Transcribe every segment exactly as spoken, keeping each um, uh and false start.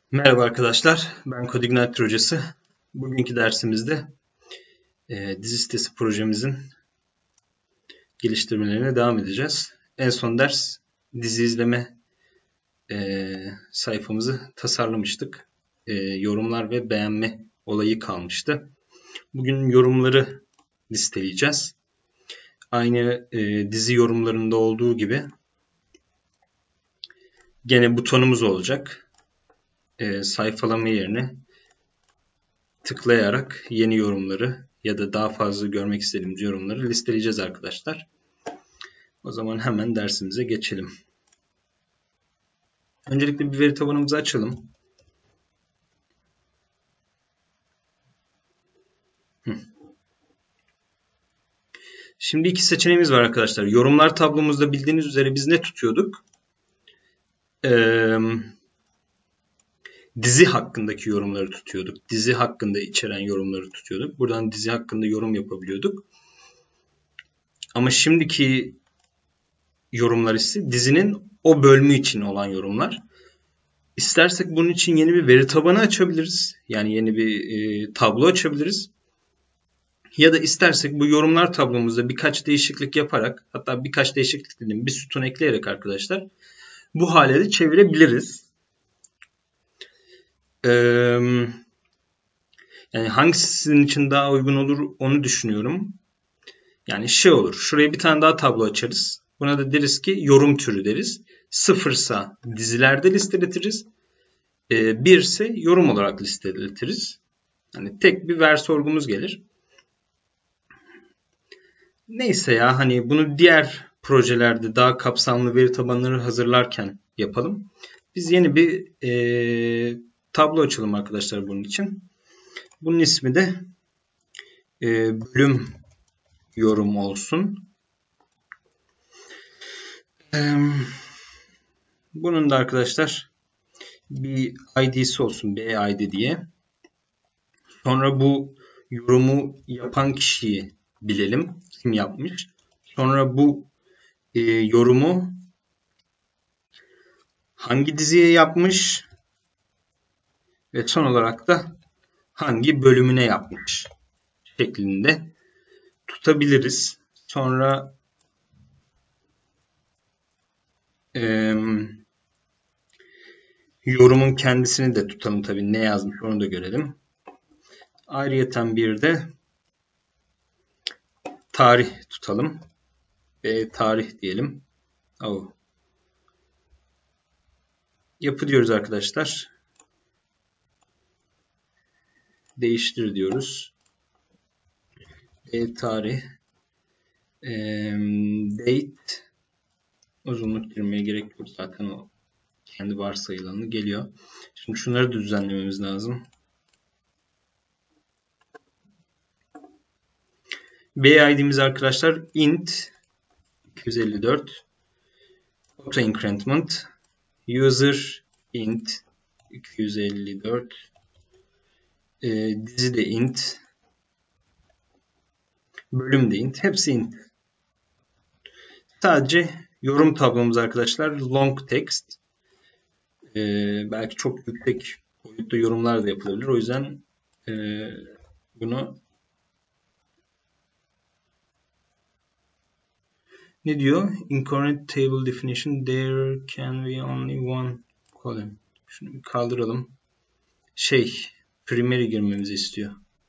Merhaba arkadaşlar, ben CodeIgniter hocası. Bugünkü dersimizde e, dizi sitesi projemizin geliştirmelerine devam edeceğiz. En son ders dizi izleme e, sayfamızı tasarlamıştık. E, yorumlar ve beğenme olayı kalmıştı. Bugün yorumları listeleyeceğiz. Aynı e, dizi yorumlarında olduğu gibi gene butonumuz olacak. E, sayfalama yerine tıklayarak yeni yorumları ya da daha fazla görmek istediğimiz yorumları listeleyeceğiz arkadaşlar. O zaman hemen dersimize geçelim. Öncelikle bir veri tabanımızı açalım. Şimdi iki seçeneğimiz var arkadaşlar. Yorumlar tablomuzda bildiğiniz üzere biz ne tutuyorduk? Ee, dizi hakkındaki yorumları tutuyorduk. Dizi hakkında içeren yorumları tutuyorduk. Buradan dizi hakkında yorum yapabiliyorduk. Ama şimdiki yorumlar ise dizinin o bölümü için olan yorumlar. İstersek bunun için yeni bir veri tabanı açabiliriz. Yani yeni bir e, tablo açabiliriz. Ya da istersek bu yorumlar tablomuzda birkaç değişiklik yaparak, hatta birkaç değişiklik dedim bir sütun ekleyerek arkadaşlar bu hale de çevirebiliriz. Ee, yani hangisi sizin için daha uygun olur onu düşünüyorum. Yani şey olur. Şuraya bir tane daha tablo açarız. Buna da deriz ki yorum türü deriz. Sıfırsa dizilerde listeletiriz. E, bir ise yorum olarak listeletiriz. Yani tek bir ver sorgumuz gelir. Neyse ya hani bunu diğer projelerde daha kapsamlı veri tabanları hazırlarken yapalım. Biz yeni bir e, tablo açalım arkadaşlar bunun için. Bunun ismi de e, bölüm yorum olsun. E, bunun da arkadaşlar bir I D'si olsun. B I D diye. Sonra bu yorumu yapan kişiyi bilelim. Kim yapmış. Sonra bu e, yorumu hangi diziye yapmış ve son olarak da hangi bölümüne yapmış şeklinde tutabiliriz. Sonra e, yorumun kendisini de tutalım tabii. Ne yazmış onu da görelim. Ayrıyeten bir de tarih tutalım. Ve tarih diyelim. Oh. Yapı diyoruz arkadaşlar. Değiştir diyoruz. E, tarih. E, date. Uzunluk girmeye gerek yok. Zaten o kendi varsayılanı geliyor. Şimdi şunları da düzenlememiz lazım. B I D'miz arkadaşlar int iki yüz elli dört auto increment user int iki yüz elli dört e, dizi de int bölüm de int hepsi int. Sadece yorum tablomuz arkadaşlar long text. E, belki çok yüksek boyutta yorumlar da yapılabilir. O yüzden e, bunu ne diyor? In current table definition there can be only one column. Şunu bir kaldıralım. Şey, primary girmemizi istiyor.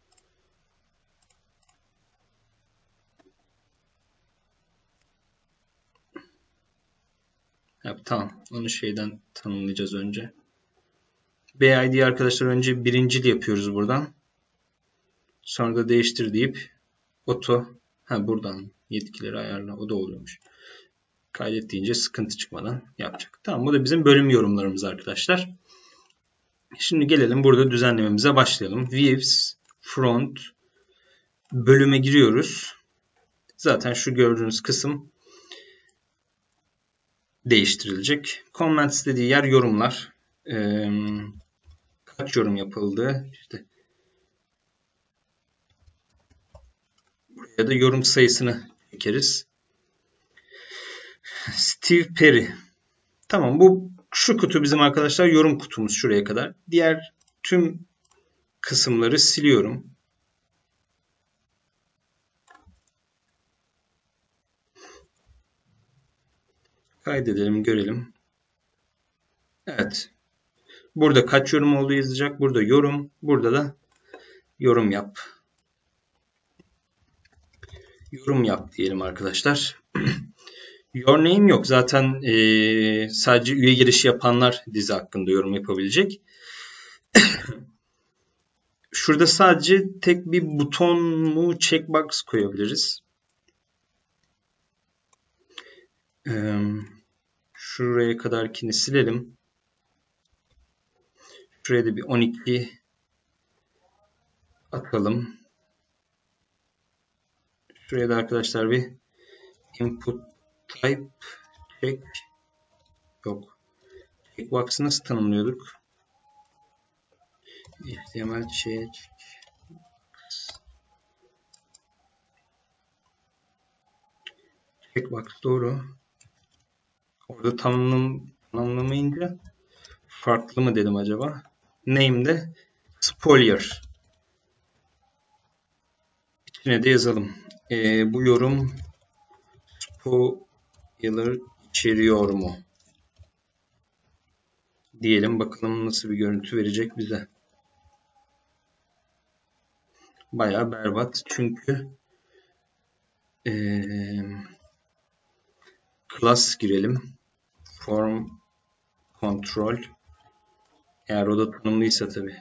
Yap, tamam. Onu şeyden tanımlayacağız önce. B I D arkadaşlar önce birincil yapıyoruz buradan. Sonra da değiştir deyip auto ha buradan yetkileri ayarla. O da oluyormuş. Kaydet deyince sıkıntı çıkmadan yapacak. Tamam, bu da bizim bölüm yorumlarımız arkadaşlar. Şimdi gelelim burada düzenlememize başlayalım. Views, front, bölüme giriyoruz. Zaten şu gördüğünüz kısım değiştirilecek. Comments dediği yer yorumlar. Ee, kaç yorum yapıldı? İşte buraya da yorum sayısını çekeriz. Steve Perry. Tamam, bu Şu kutu bizim arkadaşlar yorum kutumuz şuraya kadar. Diğer tüm kısımları siliyorum. Kaydedelim, görelim. Evet. Burada kaç yorum olduğu yazacak. Burada yorum. Burada da yorum yap. Yorum yap diyelim arkadaşlar. Your name yok. Zaten e, sadece üye girişi yapanlar dizi hakkında yorum yapabilecek. Şurada sadece tek bir buton mu checkbox koyabiliriz. Ee, şuraya kadarkini silelim. Şuraya da bir on iki atalım. Şuraya da arkadaşlar bir input type check yok. Checkbox'ı nasıl tanımlıyorduk? H T M L check checkbox doğru. Orada tanımlam tanımlamayınca farklı mı dedim acaba? Name'de spoiler. İçine de yazalım. Ee, bu yorum spoiler içeriyor mu? Diyelim bakalım nasıl bir görüntü verecek bize. Bayağı berbat çünkü ee, class girelim. Form control. Eğer o da tanımlıysa tabi.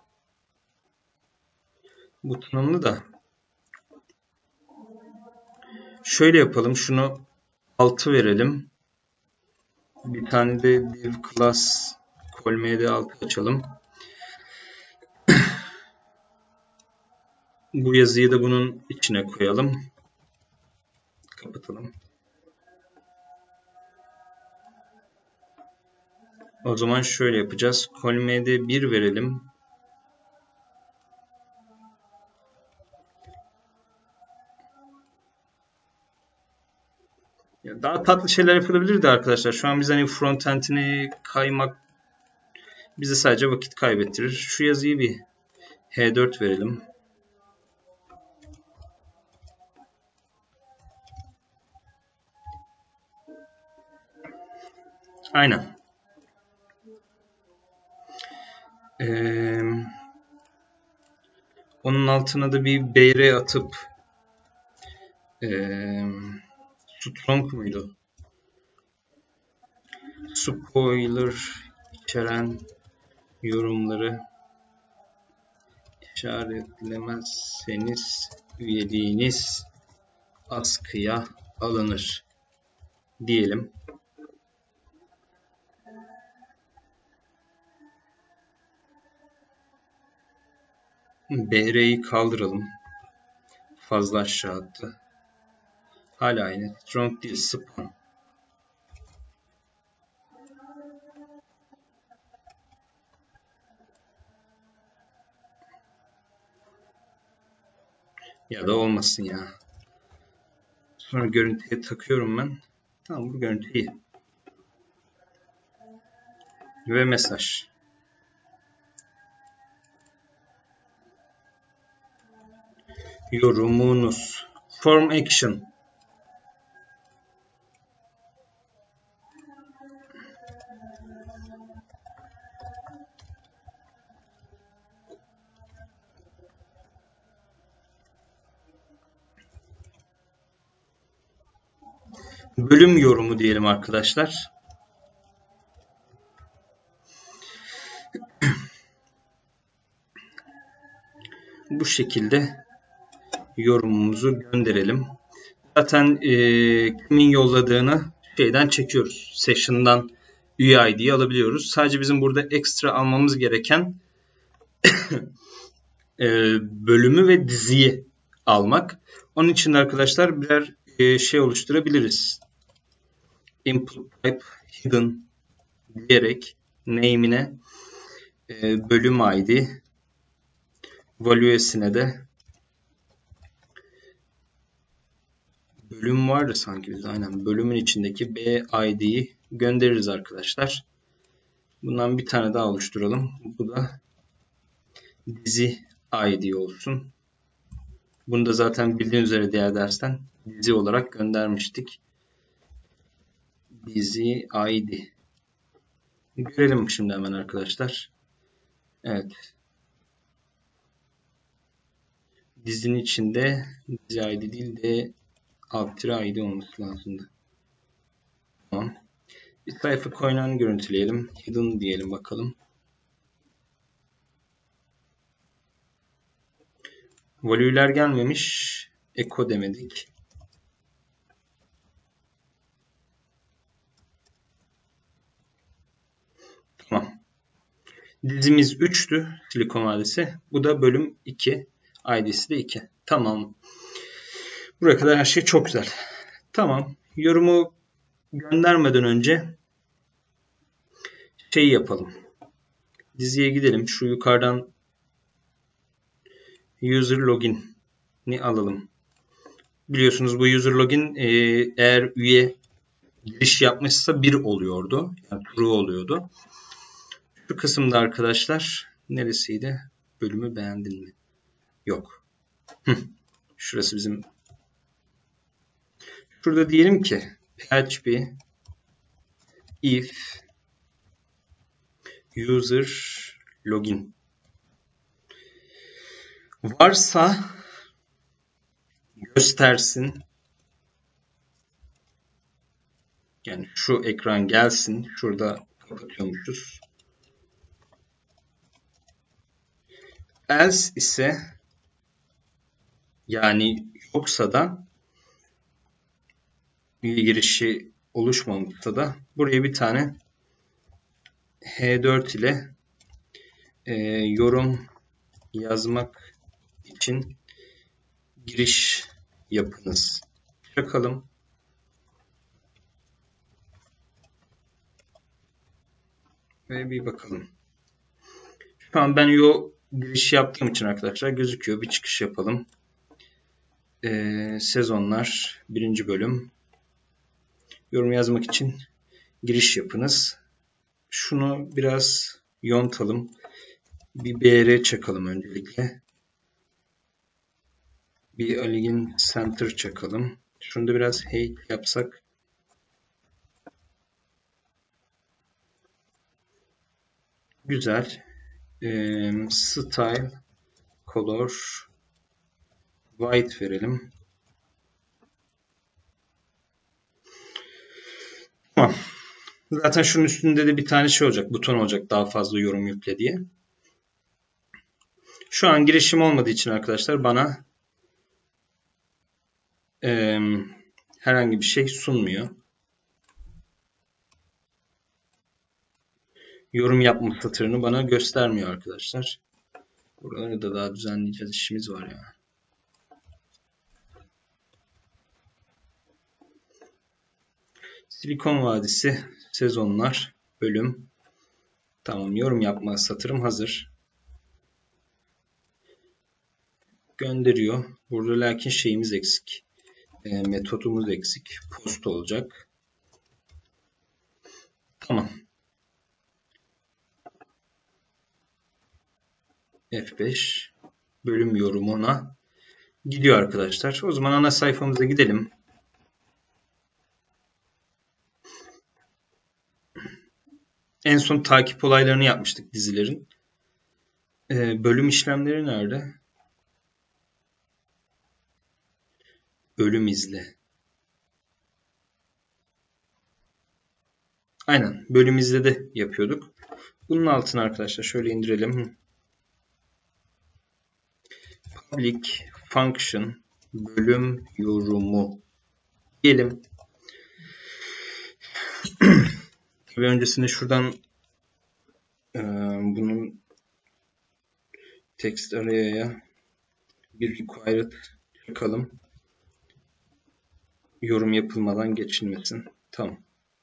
Bu tanımlı da. Şöyle yapalım. Şunu altı verelim. Bir tane de div class colm'de altı açalım. Bu yazıyı da bunun içine koyalım. Kapatalım. O zaman şöyle yapacağız. Colm'de bir verelim. Daha tatlı şeyler yapılabilirdi arkadaşlar. Şu an biz hani frontend'ini kaymak bize sadece vakit kaybettirir. Şu yazıyı bir H dört verelim. Aynen. Ee, onun altına da bir B R atıp ee, strong muydu? Spoiler içeren yorumları işaretlemezseniz üyeliğiniz askıya alınır diyelim. B R'yi kaldıralım. Fazla aşağı attı. Hala aynı. Strong değil. Spam. Ya da olmasın ya. Sonra görüntüye takıyorum ben. Tamam, bu görüntü iyi. Ve mesaj. Yorumunuz. Form action. Bölüm yorumu diyelim arkadaşlar. Bu şekilde yorumumuzu gönderelim. Zaten e, kimin yolladığını şeyden çekiyoruz. Session'dan üye I D'yi alabiliyoruz. Sadece bizim burada ekstra almamız gereken e, bölümü ve diziyi almak. Onun için de arkadaşlar birer e, şey oluşturabiliriz. Input type hidden diyerek name'ine e, bölüm I D, value'sine de bölüm vardı sanki bizde. Aynen bölümün içindeki B I D'yi göndeririz arkadaşlar. Bundan bir tane daha oluşturalım. Bu da dizi I D olsun. Bunu da zaten bildiğiniz üzere diğer dersten dizi olarak göndermiştik. Dizi I D. Görelim şimdi hemen arkadaşlar. Evet. Dizinin içinde dizi I D değil de alt I D olması lazımdı. Tamam. Bir sayfa koyunan görüntüleyelim. Hidden diyelim bakalım. Valüler gelmemiş. Echo demedik. Tamam. Dizimiz üçtü. Silikon Vadisi. Bu da bölüm iki. I D'si de iki. Tamam. Buraya kadar her şey çok güzel. Tamam. Yorumu göndermeden önce şey yapalım. Diziye gidelim. Şu yukarıdan user login'i alalım. Biliyorsunuz bu user login eğer üye giriş yapmışsa bir oluyordu. Yani true oluyordu. Şu kısımda arkadaşlar neresiydi? Bölümü beğendin mi? Yok. Şurası bizim. Şurada diyelim ki php if user login varsa göstersin. Yani şu ekran gelsin. Şurada kapatıyormuşuz. Else ise yani yoksa da üye girişi oluşmamışsa da buraya bir tane H dört ile e, yorum yazmak için giriş yapınız. Bakalım. Ve bir bakalım. Şu an ben yo giriş yaptığım için arkadaşlar gözüküyor. Bir çıkış yapalım. Ee, sezonlar birinci bölüm. Yorum yazmak için giriş yapınız. Şunu biraz yontalım. Bir B R çakalım öncelikle. Bir Align Center çakalım. Şunu da biraz height yapsak. Güzel. Ee, style color white verelim. Tamam. Zaten şunun üstünde de bir tane şey olacak. Buton olacak. Daha fazla yorum yükle diye. Şu an girişim olmadığı için arkadaşlar bana e, herhangi bir şey sunmuyor. Yorum yapma satırını bana göstermiyor arkadaşlar. Buraları da daha düzenleyeceğiz. İşimiz var ya. Silikon Vadisi sezonlar bölüm. Tamam, yorum yapma satırım hazır. Gönderiyor. Burada lakin şeyimiz eksik. E, metodumuz eksik. Post olacak. Tamam. F beş bölüm yorumuna gidiyor arkadaşlar. O zaman ana sayfamıza gidelim. En son takip olaylarını yapmıştık dizilerin. Ee, bölüm işlemleri nerede? Bölüm izle. Aynen. Bölüm izle de yapıyorduk. Bunun altına arkadaşlar şöyle indirelim. Public function bölüm yorumu diyelim. Ve öncesinde şuradan e, bunun text array'a bir required çakalım. Yorum yapılmadan geçilmesin. Tamam.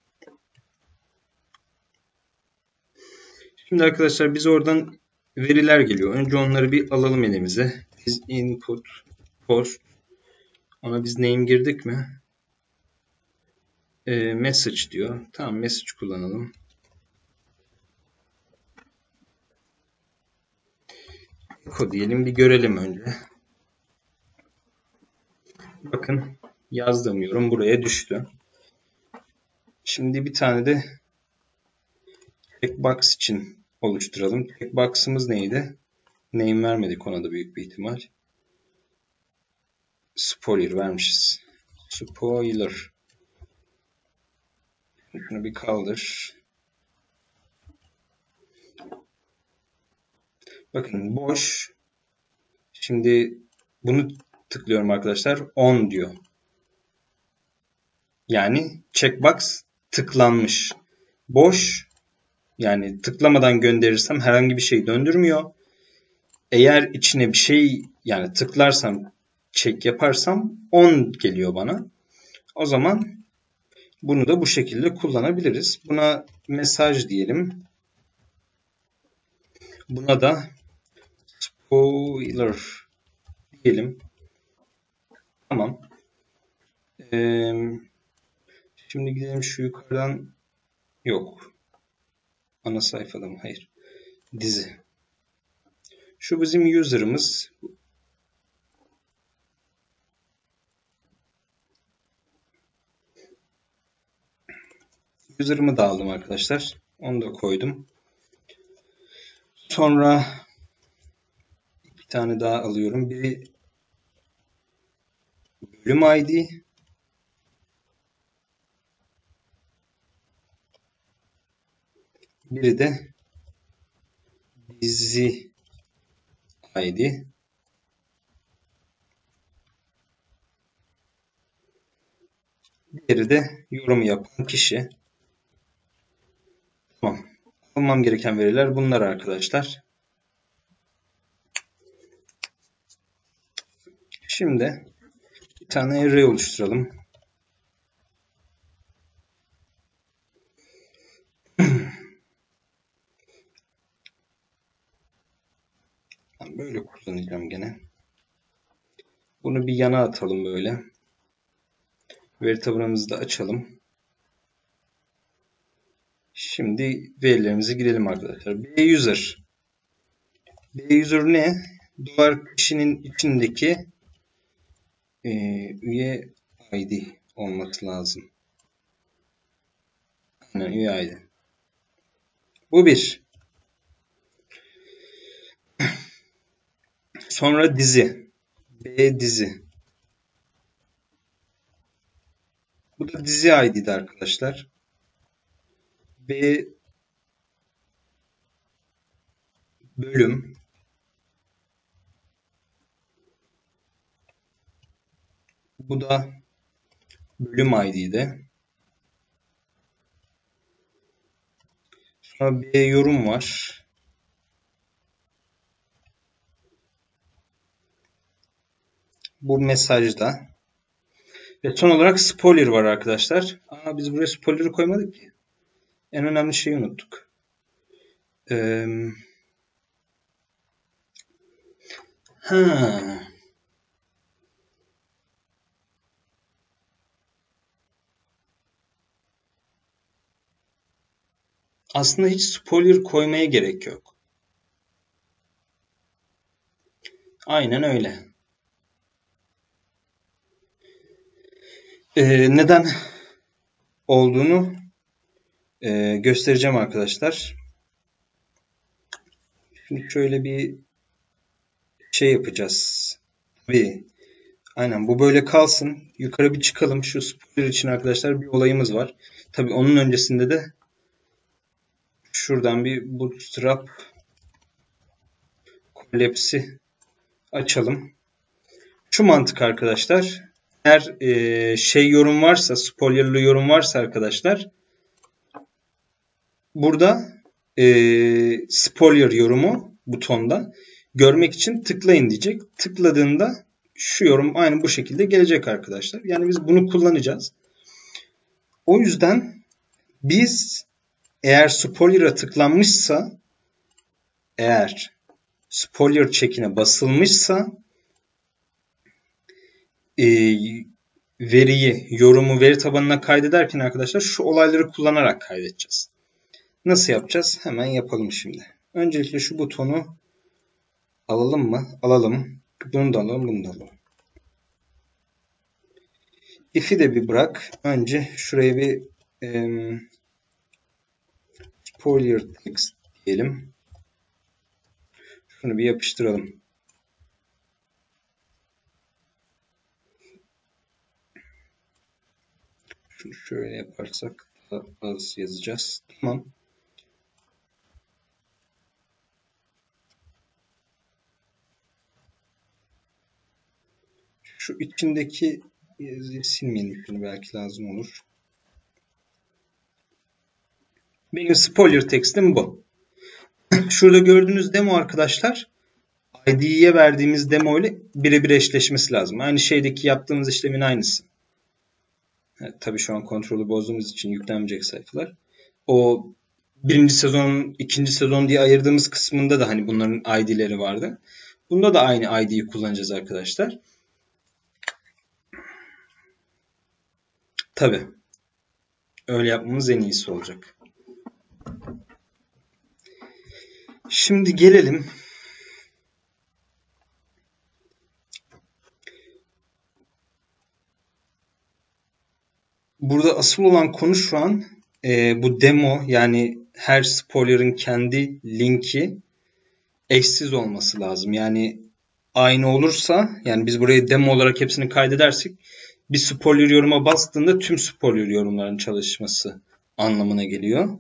Şimdi arkadaşlar biz oradan veriler geliyor. Önce onları bir alalım elimize. Biz input post ona biz name girdik mi? E, message diyor. Tamam, message kullanalım. Echo diyelim, bir görelim önce. Bakın yazdığım yorum buraya düştü. Şimdi bir tane de checkbox için oluşturalım. Checkbox'ımız neydi? Name vermedik ona da büyük bir ihtimal. Spoiler vermişiz. Spoiler. Şunu bir kaldır. Bakın boş. Şimdi bunu tıklıyorum arkadaşlar. On diyor. Yani checkbox tıklanmış. Boş. Yani tıklamadan gönderirsem herhangi bir şey döndürmüyor. Eğer içine bir şey yani tıklarsam, check yaparsam on geliyor bana. O zaman bunu da bu şekilde kullanabiliriz. Buna mesaj diyelim. Buna da spoiler diyelim. Tamam. Ee, şimdi gidelim şu yukarıdan. Yok. Ana sayfada mı? Hayır. Dizi. Şu bizim user'ımız. User'ımı da aldım arkadaşlar. Onu da koydum. Sonra bir tane daha alıyorum. Biri bölüm I D. Biri de dizi I D. Diğeri de yorum yapan kişi. Tamam. Almam gereken veriler bunlar arkadaşlar. Şimdi bir tane array oluşturalım. Böyle kullanacağım gene. Bunu bir yana atalım böyle. Veri tabanımızı da açalım. Şimdi verilerimize girelim arkadaşlar. B user. B user ne? Dolar kişinin içindeki e, üye I D olması lazım. Aynen, üye I D. Bu bir. Sonra dizi. B dizi. Bu da dizi I D'di arkadaşlar. B bölüm. Bu da bölüm I D'di. Sonra B yorum var. Bu mesajda. Ve son olarak spoiler var arkadaşlar. Aa, biz buraya spoiler'ı koymadık ki. En önemli şeyi unuttuk. Ee, ha. Aslında hiç spoiler koymaya gerek yok. Aynen öyle. Ee, neden olduğunu e, göstereceğim arkadaşlar. Şimdi şöyle bir şey yapacağız. Tabii. Aynen, bu böyle kalsın. Yukarı bir çıkalım. Şu spoiler için arkadaşlar bir olayımız var. Tabii onun öncesinde de şuradan bir bootstrap collapse'i açalım. Şu mantık arkadaşlar. Eğer e, şey yorum varsa, spoilerlı yorum varsa arkadaşlar, burada e, spoiler yorumu butonda görmek için tıklayın diyecek. Tıkladığında şu yorum aynı bu şekilde gelecek arkadaşlar. Yani biz bunu kullanacağız. O yüzden biz eğer spoiler'a tıklanmışsa, eğer spoiler check'ine basılmışsa e, veriyi, yorumu veri tabanına kaydederken arkadaşlar şu olayları kullanarak kaydedeceğiz. Nasıl yapacağız? Hemen yapalım şimdi. Öncelikle şu butonu Alalım mı? Alalım. Bunu da alalım, bunu da alalım. If'i de bir bırak. Önce şuraya bir e, spoiler text diyelim. Şunu bir yapıştıralım. Şunu şöyle yaparsak az yazacağız. Tamam. Şu içindeki yazıyı silmeyelim. Şunu belki lazım olur. Benim spoiler text'im bu. Şurada gördüğünüz demo arkadaşlar, I D'ye verdiğimiz demo ile birebir eşleşmesi lazım. Aynı şeydeki yaptığımız işlemin aynısı. Evet, tabii şu an kontrolü bozduğumuz için yüklenmeyecek sayfalar. O birinci sezon, ikinci sezon diye ayırdığımız kısmında da hani bunların I D'leri vardı. Bunda da aynı I D'yi kullanacağız arkadaşlar. Tabii. Öyle yapmamız en iyisi olacak. Şimdi gelelim. Burada asıl olan konu şu an e, bu demo, yani her spoiler'ın kendi linki eşsiz olması lazım. Yani aynı olursa, yani biz buraya demo olarak hepsini kaydedersek bir spoiler yoruma bastığında tüm spoiler yorumların çalışması anlamına geliyor.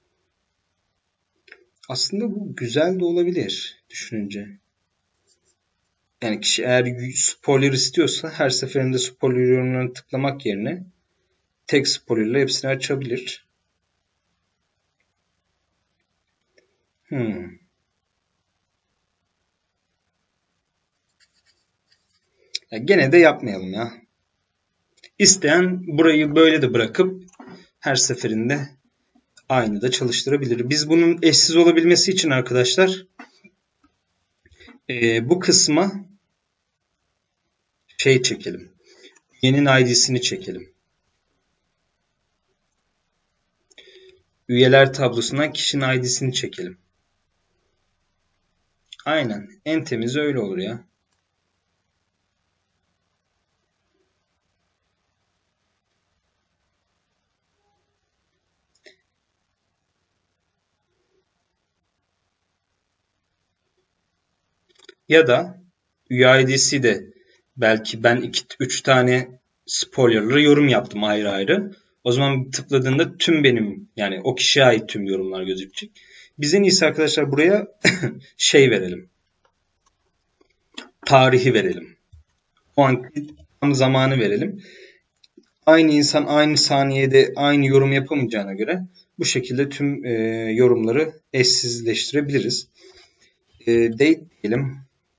Aslında bu güzel de olabilir düşününce. Yani kişi eğer spoiler istiyorsa her seferinde spoiler yorumlarını tıklamak yerine tek spoiler ile hepsini açabilir. Hmm. Ya gene de yapmayalım ya. İsteyen burayı böyle de bırakıp her seferinde aynı da çalıştırabilir. Biz bunun eşsiz olabilmesi için arkadaşlar e, bu kısma şey çekelim. Üyenin I D'sini çekelim. Üyeler tablosundan kişinin I D'sini çekelim. Aynen. En temizi öyle olur ya. Ya da üye I D'si de belki ben iki üç tane spoiler'lı yorum yaptım ayrı ayrı. O zaman tıkladığında tüm benim, yani o kişiye ait tüm yorumlar gözükecek. Biz en iyisi arkadaşlar buraya şey verelim. Tarihi verelim. O anki tam zamanı verelim. Aynı insan aynı saniyede aynı yorum yapamayacağına göre bu şekilde tüm e, yorumları eşsizleştirebiliriz. E, date diyelim.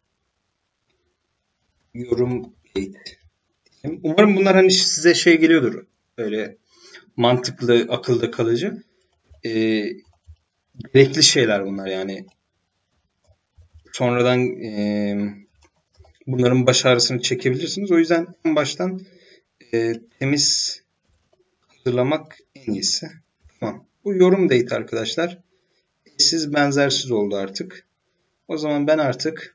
Yorum date. Umarım bunlar hani size şey geliyordur. Böyle mantıklı, akılda kalıcı. E, gerekli şeyler bunlar yani. Sonradan e, bunların baş ağrısını çekebilirsiniz. O yüzden en baştan e, temiz hazırlamak en iyisi. Tamam. Bu yorum date arkadaşlar. Eşsiz benzersiz oldu artık. O zaman ben artık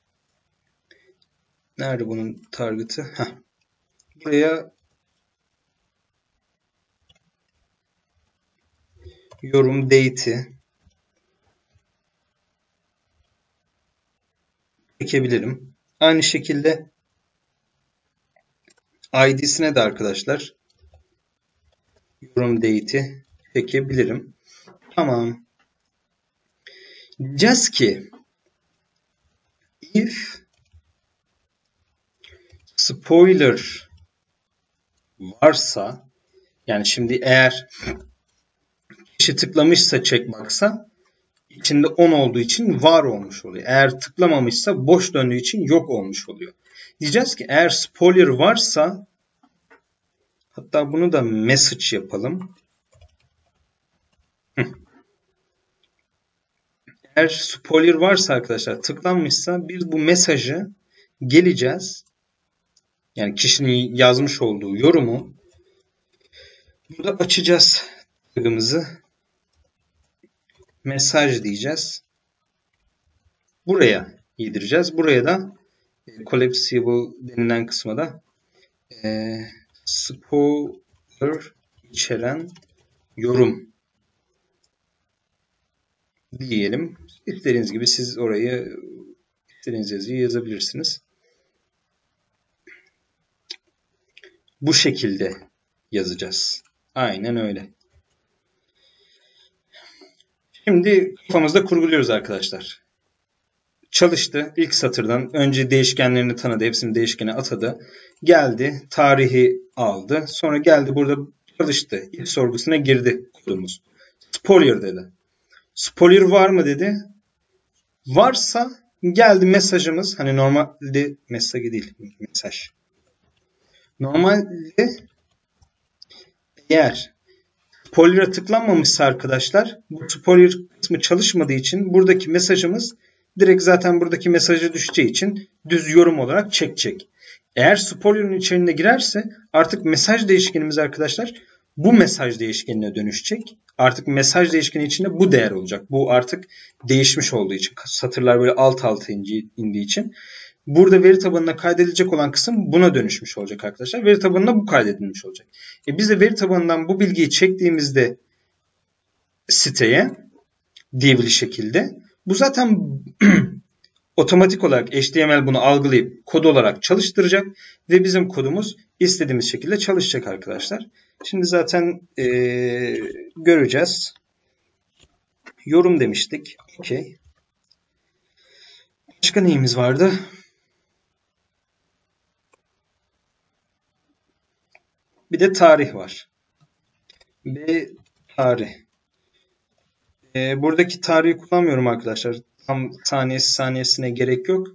nerede bunun target'ı? Heh. Buraya yorum date'i çekebilirim. Aynı şekilde I D'sine de arkadaşlar yorum date'i çekebilirim. Tamam. Diyeceğiz ki if spoiler varsa, yani şimdi eğer kişi tıklamışsa checkbox'a içinde on olduğu için var olmuş oluyor. Eğer tıklamamışsa boş döndüğü için yok olmuş oluyor. Diyeceğiz ki eğer spoiler varsa, hatta bunu da message yapalım. Eğer spoiler varsa arkadaşlar, tıklanmışsa biz bu mesajı geleceğiz. Yani kişinin yazmış olduğu yorumu burada açacağız. Tagımızı mesaj diyeceğiz. Buraya yedireceğiz. Buraya da e, collapsible denilen kısma da e, spoiler içeren yorum diyelim. İstediğiniz gibi siz orayı istediğiniz yazıyı yazabilirsiniz. Bu şekilde yazacağız. Aynen öyle. Şimdi kafamızda kurguluyoruz arkadaşlar. Çalıştı. İlk satırdan önce değişkenlerini tanıdı. Hepsini değişkene atadı. Geldi. Tarihi aldı. Sonra geldi burada çalıştı. İlk sorgusuna girdi kodumuz. Spoiler dedi. Spoiler var mı dedi. Varsa geldi mesajımız. Hani normalde mesaj değil. Mesaj. Normalde eğer spoiler'a tıklanmamışsa arkadaşlar bu spoiler kısmı çalışmadığı için buradaki mesajımız direkt zaten buradaki mesaja düşeceği için düz yorum olarak çekecek. Eğer spoiler'ın içerisine girerse artık mesaj değişkenimiz arkadaşlar bu mesaj değişkenine dönüşecek. Artık mesaj değişkeni içinde bu değer olacak. Bu artık değişmiş olduğu için satırlar böyle alt alta indiği için burada veri tabanına kaydedilecek olan kısım buna dönüşmüş olacak arkadaşlar. Veri tabanına bu kaydedilmiş olacak. E biz de veri tabanından bu bilgiyi çektiğimizde siteye divli şekilde bu zaten otomatik olarak H T M L bunu algılayıp kod olarak çalıştıracak ve bizim kodumuz istediğimiz şekilde çalışacak arkadaşlar. Şimdi zaten ee, göreceğiz. Yorum demiştik. Okey. Başka neyimiz vardı? Bir de tarih var. Ve tarih. E, buradaki tarihi kullanmıyorum arkadaşlar. Tam saniyesi saniyesine gerek yok.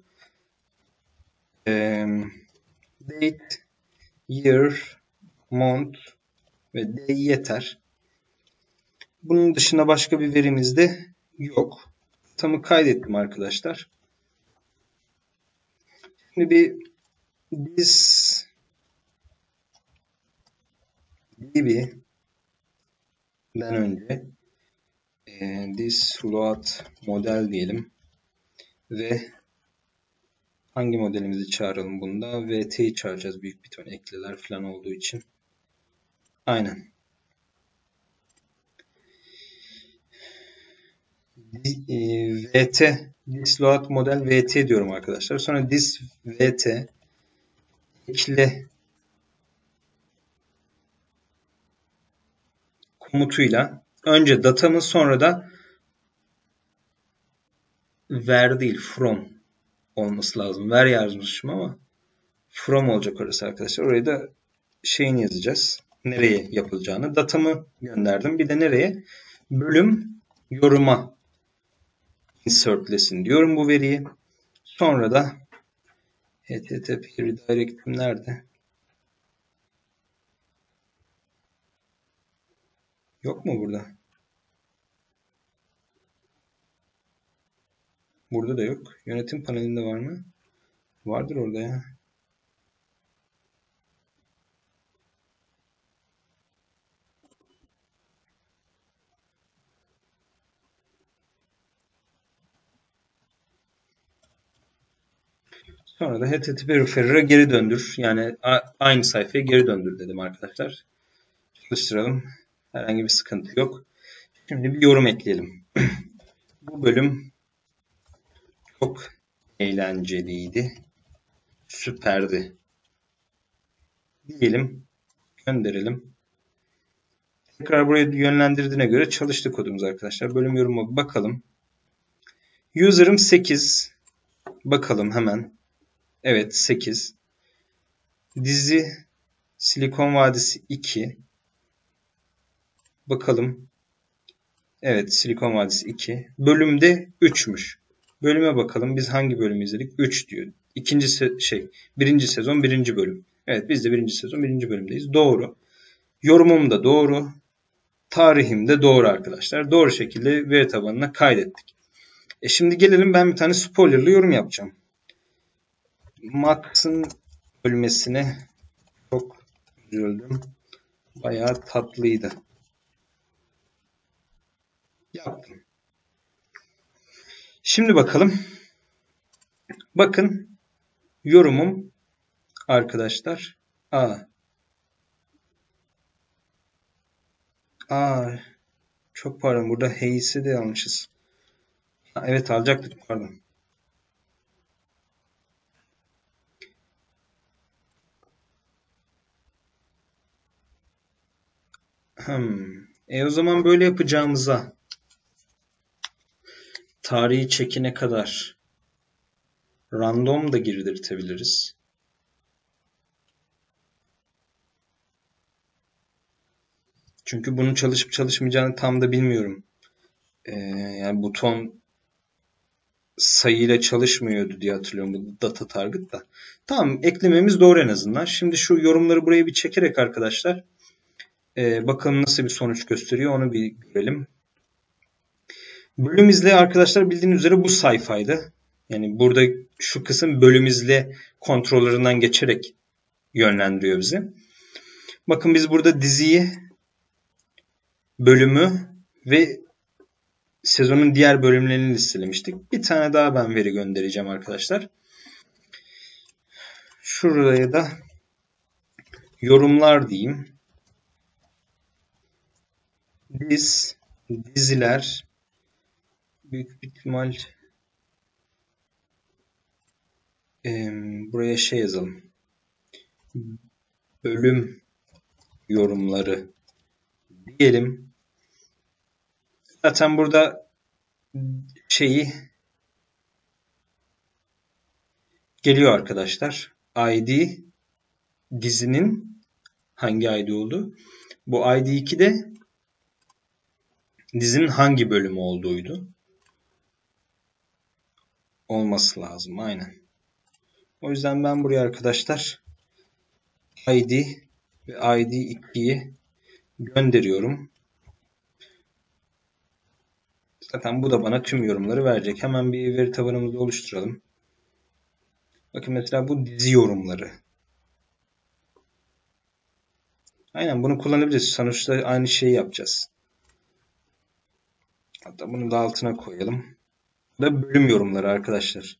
E, date, year, month ve day yeter. Bunun dışında başka bir verimiz de yok. Tamı kaydettim arkadaşlar. Şimdi bir this db'den önce e, this load model diyelim ve hangi modelimizi çağıralım bunda? V T'yi çağıracağız. Büyük bir tane ekleler falan olduğu için. Aynen. V T this load model V T diyorum arkadaşlar. Sonra this V T ekle komutuyla önce datamız sonra da where değil from olması lazım. Where yazmışım ama from olacak orası arkadaşlar. Oraya da şeyini yazacağız. Nereye yapılacağını. Datamı gönderdim. Bir de nereye? Bölüm yoruma insertlesin diyorum bu veriyi. Sonra da H T T P redirect'im nerede? Yok mu burada? Burada da yok. Yönetim panelinde var mı? Vardır orada ya. Sonra da H T T P referrer'a geri döndür. Yani aynı sayfaya geri döndür dedim arkadaşlar. Çalıştıralım. Herhangi bir sıkıntı yok. Şimdi bir yorum ekleyelim. Bu bölüm çok eğlenceliydi. Süperdi. Diyelim. Gönderelim. Tekrar buraya yönlendirdiğine göre çalıştı kodumuz arkadaşlar. Bölüm yoruma bakalım. User'ım sekiz. Bakalım hemen. Evet sekiz. Dizi Silikon Vadisi iki. Bakalım. Evet Silikon Vadisi iki. Bölümde üçmüş. Bölüme bakalım. Biz hangi bölümü izledik? üç diyor. İkinci se şey, birinci sezon birinci bölüm. Evet biz de birinci sezon birinci bölümdeyiz. Doğru. Yorumum da doğru. Tarihim de doğru arkadaşlar. Doğru şekilde veri tabanına kaydettik. E şimdi gelelim ben bir tane spoilerlı yorum yapacağım. Max'ın ölmesine çok üzüldüm. Bayağı tatlıydı. Yaptım. Şimdi bakalım. Bakın yorumum arkadaşlar. A. A. Çok pardon. Burada H'si de almışız. Ha, evet alacaktık pardon. Hmm. E o zaman böyle yapacağımıza tarihi çekine kadar random da girdirtebiliriz. Çünkü bunun çalışıp çalışmayacağını tam da bilmiyorum. Ee, yani buton sayıyla çalışmıyordu diye hatırlıyorum bu data target da. Tamam, eklememiz doğru en azından. Şimdi şu yorumları buraya bir çekerek arkadaşlar e, bakalım nasıl bir sonuç gösteriyor onu bir görelim. Bölüm izle arkadaşlar bildiğiniz üzere bu sayfaydı. Yani burada şu kısım bölüm izle kontrollerinden geçerek yönlendiriyor bizi. Bakın biz burada diziyi, bölümü ve sezonun diğer bölümlerini listelemiştik. Bir tane daha ben veri göndereceğim arkadaşlar. Şuraya da yorumlar diyeyim. Diz, diziler, büyük ihtimal e, buraya şey yazalım. Bölüm yorumları diyelim. Zaten burada şeyi geliyor arkadaşlar. I D dizinin hangi I D olduğu. Bu I D iki de dizinin hangi bölümü olduğuydu. Olması lazım. Aynen. O yüzden ben buraya arkadaşlar I D ve I D ikiyi gönderiyorum. Zaten bu da bana tüm yorumları verecek. Hemen bir veri tabanımızı oluşturalım. Bakın mesela bu dizi yorumları. Aynen bunu kullanabiliriz. Sonuçta aynı şeyi yapacağız. Hatta bunu da altına koyalım. Bu da bölüm yorumları arkadaşlar.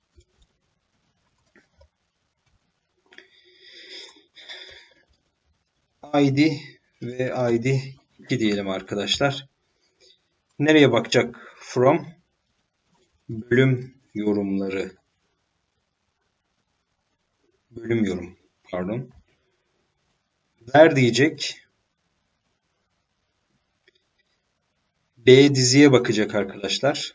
I D ve I D iki diyelim arkadaşlar. Nereye bakacak? From bölüm yorumları. Bölüm yorum. Pardon. Ver diyecek. B diziye bakacak arkadaşlar.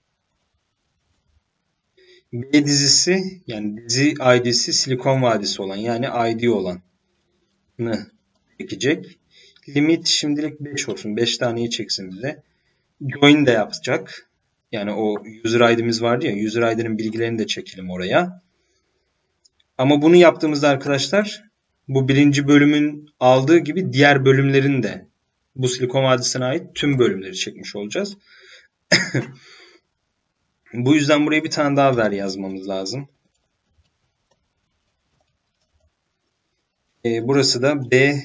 B dizisi yani dizi I D'si Silikon Vadisi olan yani I D olanı çekecek. Limit şimdilik beş olsun. beş taneyi çeksin bize. Join de yapacak. Yani o user I D'miz vardı ya. User I D'nin bilgilerini de çekelim oraya. Ama bunu yaptığımızda arkadaşlar bu birinci bölümün aldığı gibi diğer bölümlerin de bu Silikon Vadisi'ne ait tüm bölümleri çekmiş olacağız. Bu yüzden buraya bir tane daha ver yazmamız lazım. E, burası da B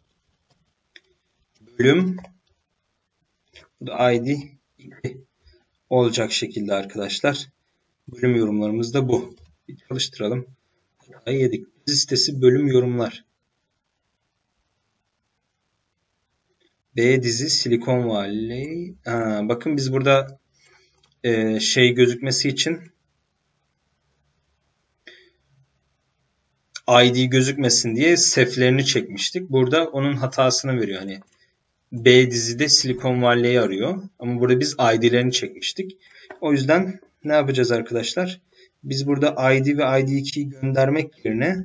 bölüm bu da I D iki olacak şekilde arkadaşlar. Bölüm yorumlarımız da bu. Bir çalıştıralım. Hatayı yedik. Dizi sitesi bölüm yorumlar. B dizi Silikon Valley. Ha, bakın biz burada e, şey gözükmesi için I D gözükmesin diye seflerini çekmiştik. Burada onun hatasını veriyor. Hani B dizide Silikon Valley'i arıyor. Ama burada biz I D'lerini çekmiştik. O yüzden ne yapacağız arkadaşlar? Biz burada I D ve I D ikiyi göndermek yerine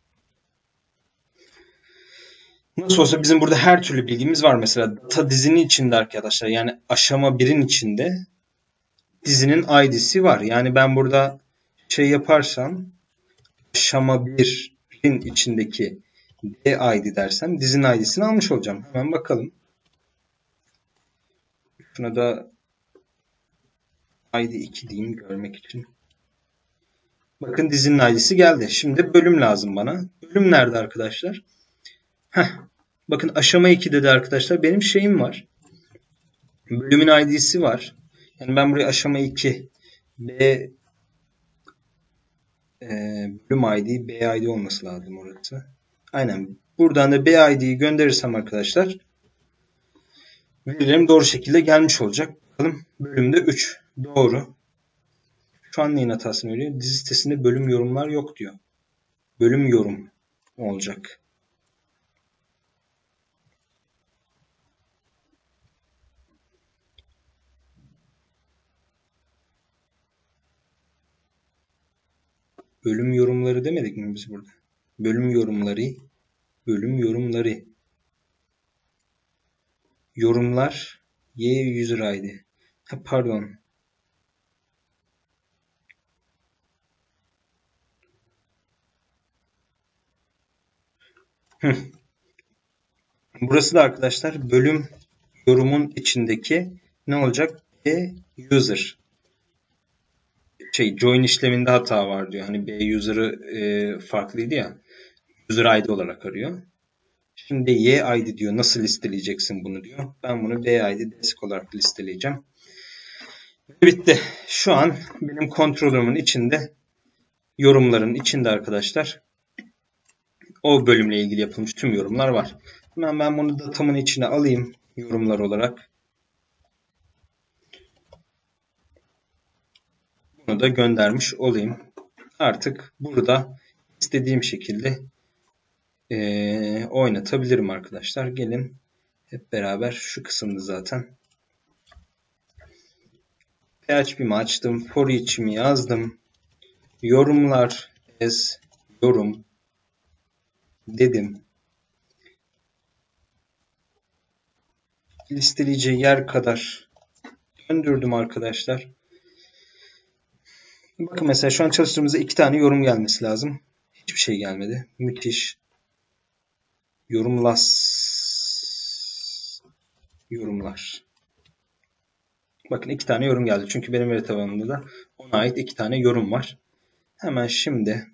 nasıl olsa bizim burada her türlü bilgimiz var. Mesela data dizinin içinde arkadaşlar. Yani aşama birin içinde dizinin I D'si var. Yani ben burada şey yaparsam aşama birin içindeki D I D dersem dizinin I D'sini almış olacağım. Hemen bakalım. Şuna da I D iki diyeyim görmek için. Bakın dizinin I D'si geldi. Şimdi bölüm lazım bana. Bölüm nerede arkadaşlar? Heh. Bakın aşama ikide de arkadaşlar benim şeyim var. Bölümün I D'si var. Yani ben buraya aşama iki B e, bölüm I D B I D olması lazım orası. Aynen. Buradan da B I D'yi gönderirsem arkadaşlar verilerim doğru şekilde gelmiş olacak. Bakalım bölümde üç. Doğru. Şu an neyin hatasını veriyor? Dizi sitesinde bölüm yorumlar yok diyor. Bölüm yorum olacak. Bölüm yorumları demedik mi biz burada? Bölüm yorumları. Bölüm yorumları. Yorumlar. Y user I D. Ha, pardon. Hı. Burası da arkadaşlar bölüm yorumun içindeki ne olacak? B user. Şey join işleminde hata var diyor. Hani B user'ı e, farklıydı ya. User I D olarak arıyor. Şimdi Y I D diyor. Nasıl listeleyeceksin bunu diyor. Ben bunu B I D desk olarak listeleyeceğim. Bitti. Şu an benim kontrolümün içinde yorumların içinde arkadaşlar o bölümle ilgili yapılmış tüm yorumlar var. Hemen ben bunu datamın içine alayım yorumlar olarak. Bunu da göndermiş olayım. Artık burada istediğim şekilde e, oynatabilirim arkadaşlar. Gelin hep beraber şu kısımda zaten. P H P'mi açtım. For each'imi yazdım. Yorumlar as yorum dedim. Listeleyeceği yer kadar döndürdüm arkadaşlar. Bakın mesela şu an çalıştığımızda iki tane yorum gelmesi lazım. Hiçbir şey gelmedi. Müthiş. Yorumlas. Yorumlar. Bakın iki tane yorum geldi. Çünkü benim veri tabanımda da ona ait iki tane yorum var. Hemen şimdi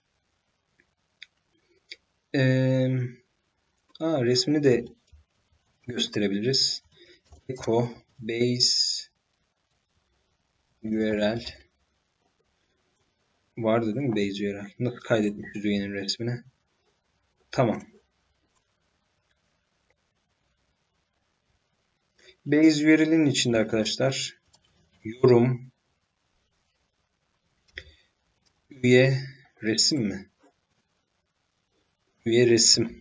ee, aa, resmini de gösterebiliriz. Echo base U R L vardı değil mi? Base U R L. Nasıl kaydetmişiz üyenin resmini? Tamam. Base U R L'in içinde arkadaşlar yorum üye resim mi? Üye resim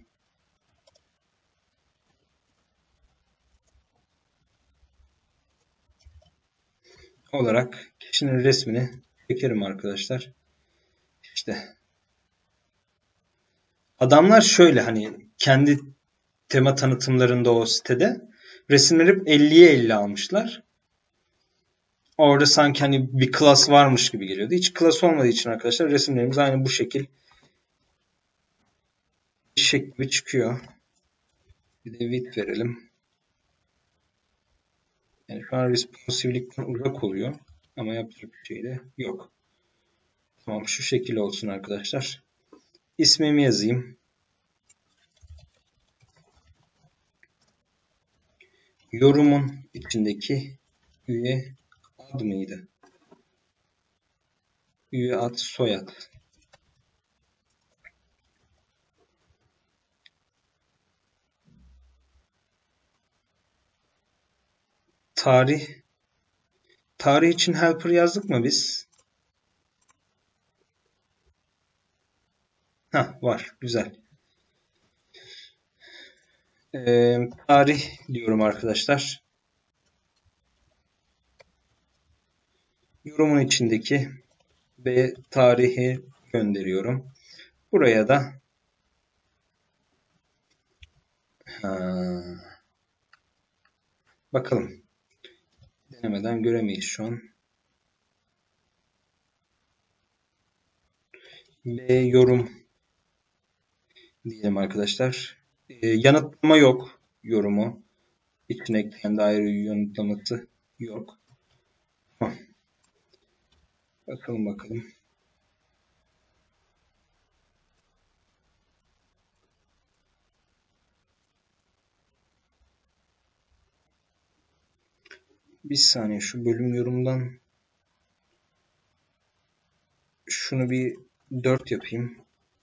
olarak kişinin resmini çekerim arkadaşlar. İşte adamlar şöyle hani kendi tema tanıtımlarında o sitede resimleri hep elliye elli almışlar. Orada sanki hani bir class varmış gibi geliyordu. Hiç class olmadığı için arkadaşlar resimlerimiz aynı bu şekil şekli çıkıyor. Bir de width verelim. Yani şu an responsive'likten uzak oluyor. Ama yapacak bir şey de yok. Tamam şu şekil olsun arkadaşlar. İsmimi yazayım. Yorumun içindeki üye ad mıydı? Üye ad, soyad. Tarih. Tarih için helper yazdık mı biz? Hah var. Güzel. Ee, tarih diyorum arkadaşlar. Yorumun içindeki ve tarihi gönderiyorum. Buraya da ha, bakalım. Denemeden göremeyiz şu an. B yorum diyelim arkadaşlar. Ee, yanıtlama yok yorumu. İçine ekleyen daire yanıtlaması yok. Hah. Bakalım bakalım. Bir saniye şu bölüm yorumdan şunu bir dört yapayım.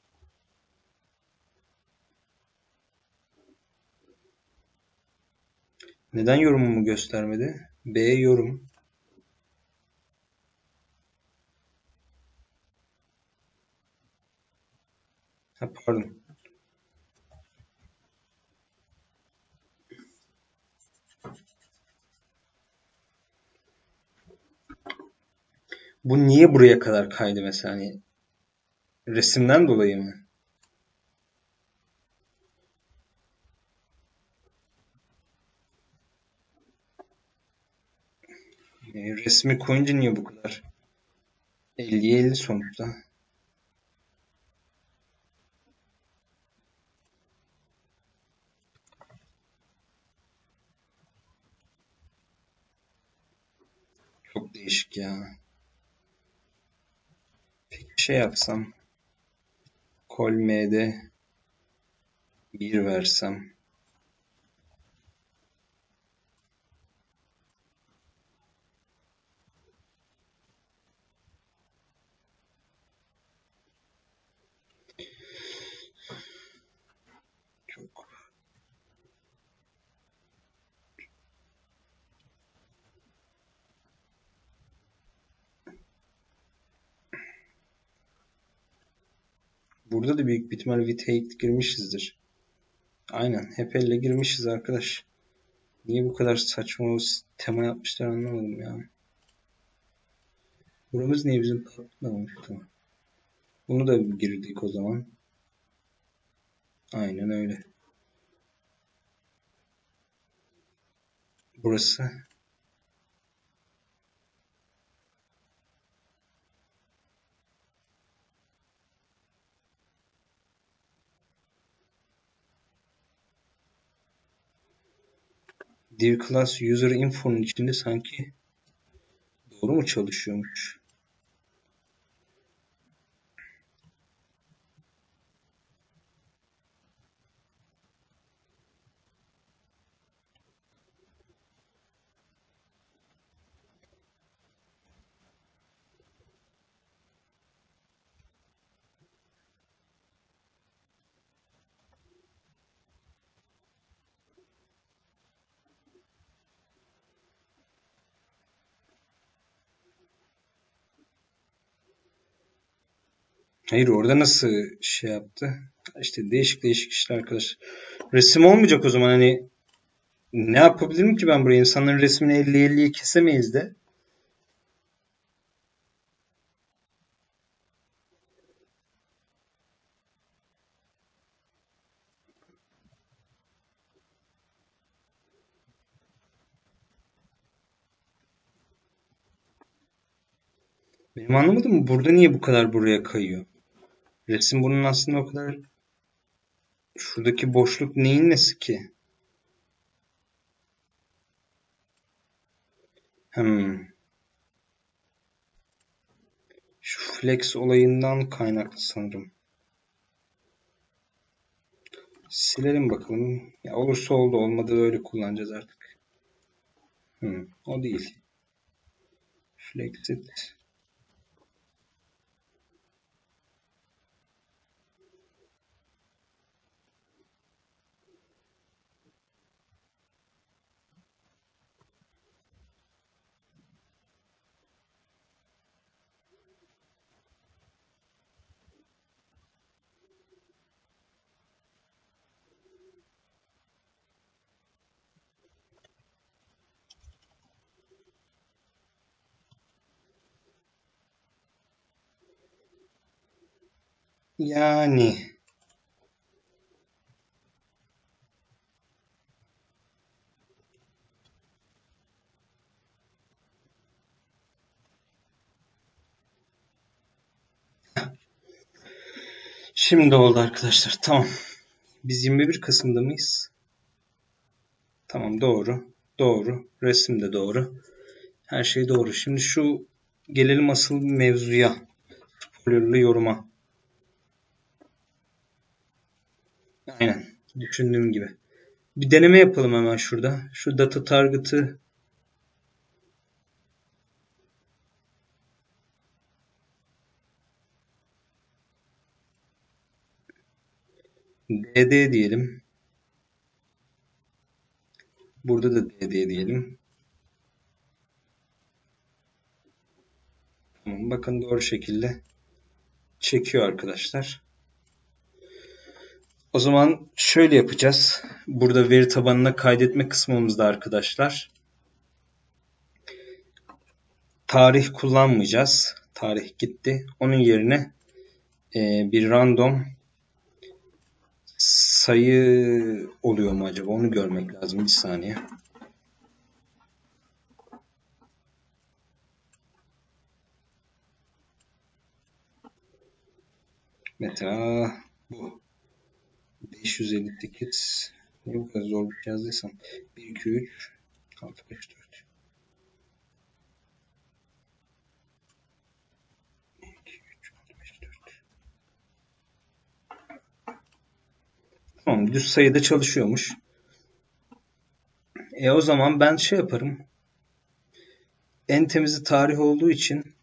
Neden yorumumu göstermedi? B yorum. Ha, pardon. Bu niye buraya kadar kaydı mesela? Hani resimden dolayı mı? E, resmi koyunca niye bu kadar? elliye elli sonuçta. Çok değişik ya. Peki şey yapsam. Kol M'de bir versem. Çok. Burada da büyük bir ihtimal Vitae girmişizdir. Aynen. Hep elle girmişiz arkadaş. Niye bu kadar saçma tema yapmışlar anlamadım ya. Buramız niye bizim patlamamış? Tamam. Bunu da girdik o zaman. Aynen öyle. Burası. Div class user info'nun içinde sanki doğru mu çalışıyormuş? Hayır, orada nasıl şey yaptı? İşte değişik değişik işler arkadaş. Resim olmayacak o zaman, hani ne yapabilirim ki ben buraya? İnsanların resmini elli elliye kesemeyiz de. Benim anlamadım, burada niye bu kadar buraya kayıyor? Resim bunun aslında o kadar, şuradaki boşluk neyin nesi ki? Hmm. Şu flex olayından kaynaklı sanırım. Silelim bakalım. Ya olursa oldu, olmadı öyle kullanacağız artık. Hmm. O değil. Flexit. Yani şimdi oldu arkadaşlar. Tamam. Biz yirmi bir Kasım'da mıyız? Tamam, doğru. Doğru. Resim de doğru. Her şey doğru. Şimdi şu gelelim asıl mevzuya. Spoilerlı yoruma. Aynen. Düşündüğüm gibi. Bir deneme yapalım hemen şurada. Şu data target'ı D D diyelim. Burada da D D diyelim. Tamam, bakın doğru şekilde çekiyor arkadaşlar. O zaman şöyle yapacağız. Burada veri tabanına kaydetme kısmımızda arkadaşlar tarih kullanmayacağız. Tarih gitti. Onun yerine e, bir random sayı oluyor mu acaba? Onu görmek lazım. Bir saniye. Mesela bu beş yüz elli sekiz. Niye bu kadar zor bir şey yazdıysam? bir, iki, üç, altı, beş, dört. Tamam, düz sayıda çalışıyormuş. E o zaman ben şey yaparım. En temizi tarih olduğu için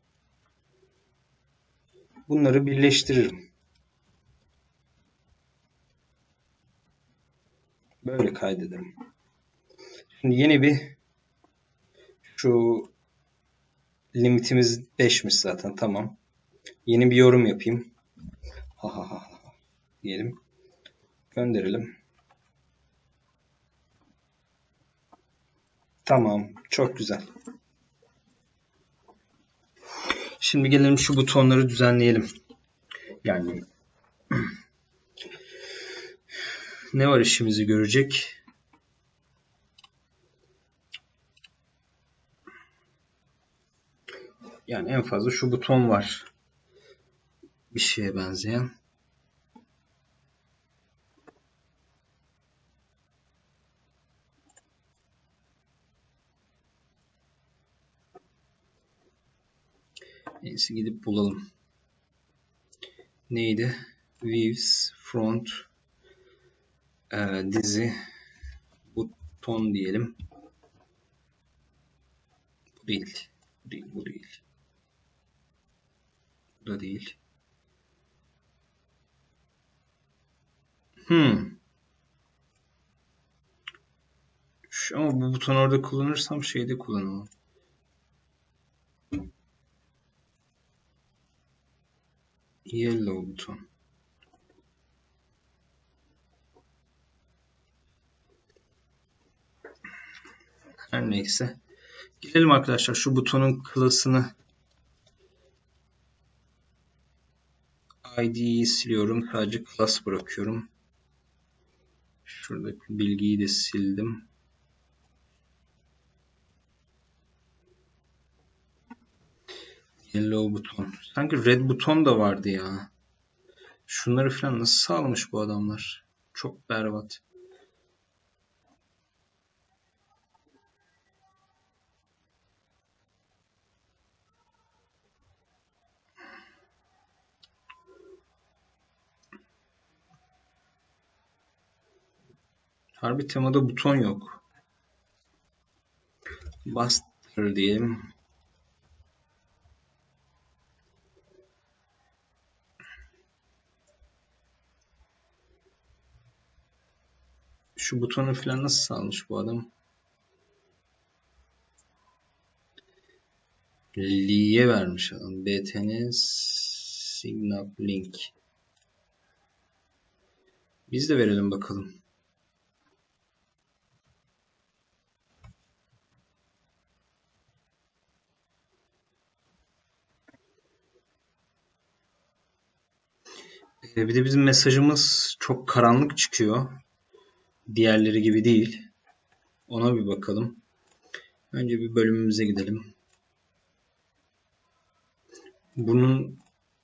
bunları birleştiririm. Böyle kaydederim. Şimdi yeni bir şu limitimiz beşmiş zaten, tamam. Yeni bir yorum yapayım. Ha ha ha diyelim. Gönderelim. Tamam. Çok güzel. Şimdi gelelim şu butonları düzenleyelim. Yani ne var işimizi görecek? Yani en fazla şu buton var. Bir şeye benzeyen. Neyse gidip bulalım. Neydi? Views, front, e, dizi, buton diyelim. Bu değil. Bu değil. Bu değil. Bu da değil. Hmm. Şu, ama bu butonu orada kullanırsam şeyde kullanamam. Yellow buton. Her neyse. Gelelim arkadaşlar şu butonun class'ını, I D'yi siliyorum. Sadece class bırakıyorum. Şuradaki bilgiyi de sildim. Yellow buton. Sanki red buton da vardı ya. Şunları falan nasıl sağlamış bu adamlar? Çok berbat. Harbi temada buton yok. Buster diyelim. Şu butonu falan nasıl sağlamış bu adam? L'ye vermiş adam. B T N Signal Link. Biz de verelim bakalım. Bir de bizim mesajımız çok karanlık çıkıyor. Diğerleri gibi değil. Ona bir bakalım. Önce bir bölümümüze gidelim. Bunun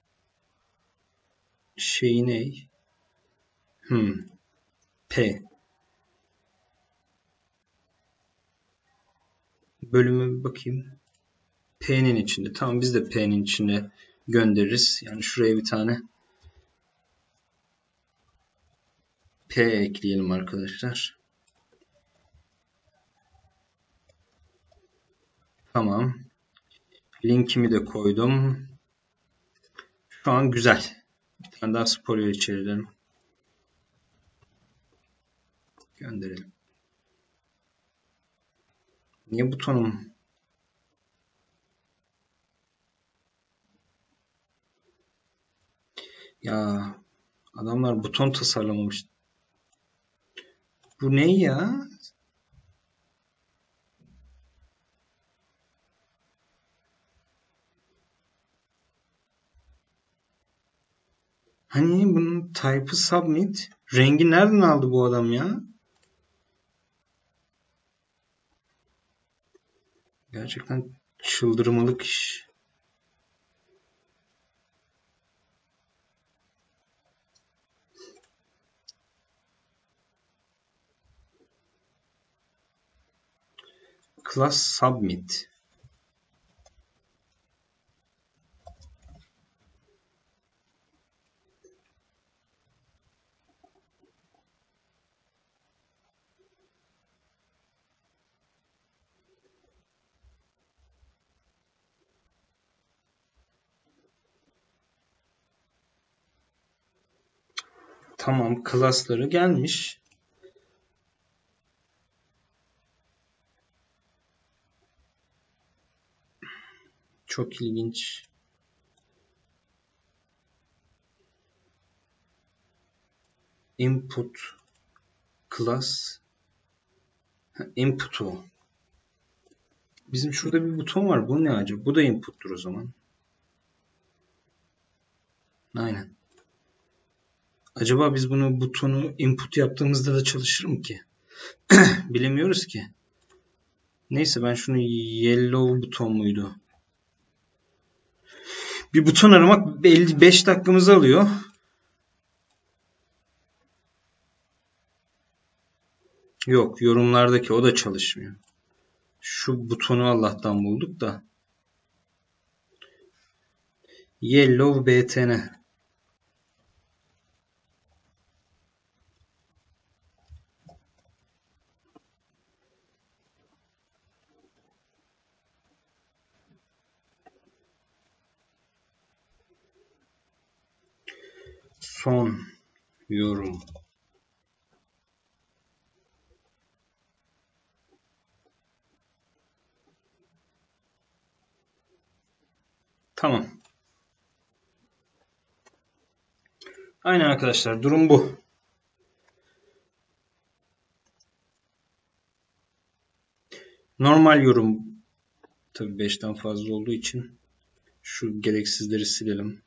şeyi ne? Hmm. P. Bölüme bir bakayım. P'nin içinde. Tamam, biz de P'nin içine göndeririz. Yani şuraya bir tane P ekleyelim arkadaşlar. Tamam. Linkimi de koydum. Şu an güzel. Bir tane daha spoiler içerelim. Gönderelim. Niye butonum? Ya adamlar buton tasarlamamış. Bu ne ya? Hani bunun type'ı submit. Rengi nereden aldı bu adam ya? Gerçekten çıldırmalık iş. Class submit. Tamam, class'ları gelmiş. Çok ilginç. Input class input o. Bizim şurada bir buton var. Bu ne acaba? Bu da input'tur o zaman. Aynen. Acaba biz bunu butonu input yaptığımızda da çalışır mı ki? Bilemiyoruz ki. Neyse ben şunu yellow buton muydu? Bir buton aramak elli beş dakikamızı alıyor. Yok, yorumlardaki o da çalışmıyor. Şu butonu Allah'tan bulduk da. Yellow btn. Son yorum. Tamam. Aynen arkadaşlar, durum bu. Normal yorum tabii beşten fazla olduğu için şu gereksizleri silelim.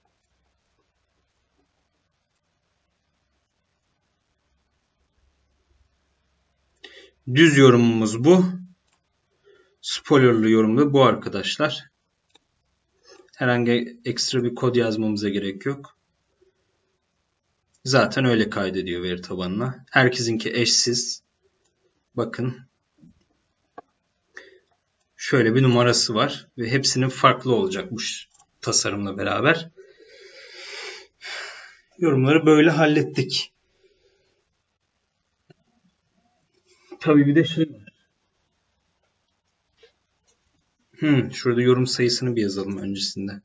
Düz yorumumuz bu. Spoilerlı yorum da bu arkadaşlar. Herhangi ekstra bir kod yazmamıza gerek yok. Zaten öyle kaydediyor veri tabanına. Herkesinki eşsiz. Bakın. Şöyle bir numarası var. Ve hepsinin farklı olacakmış tasarımla beraber. Yorumları böyle hallettik. Tabii bir de şey var. Hmm, şurada yorum sayısını bir yazalım öncesinde.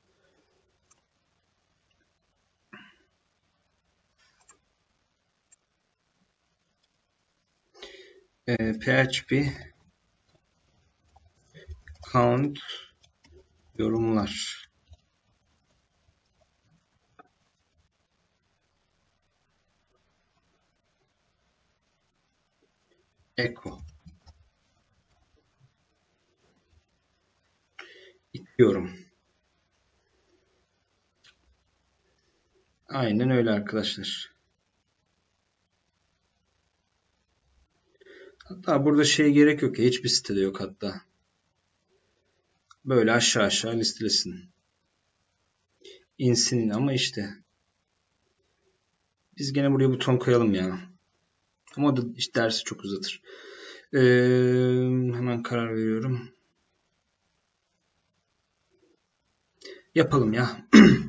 Ee, P H P count yorumlar. Echo. İtiyorum. Aynen öyle arkadaşlar. Hatta burada şey gerek yok ya. Hiçbir sitede yok hatta. Böyle aşağı aşağı listelesin. İnsin ama işte. Biz gene buraya buton koyalım ya. Ama o da işte dersi çok uzatır. Ee, hemen karar veriyorum. Yapalım ya.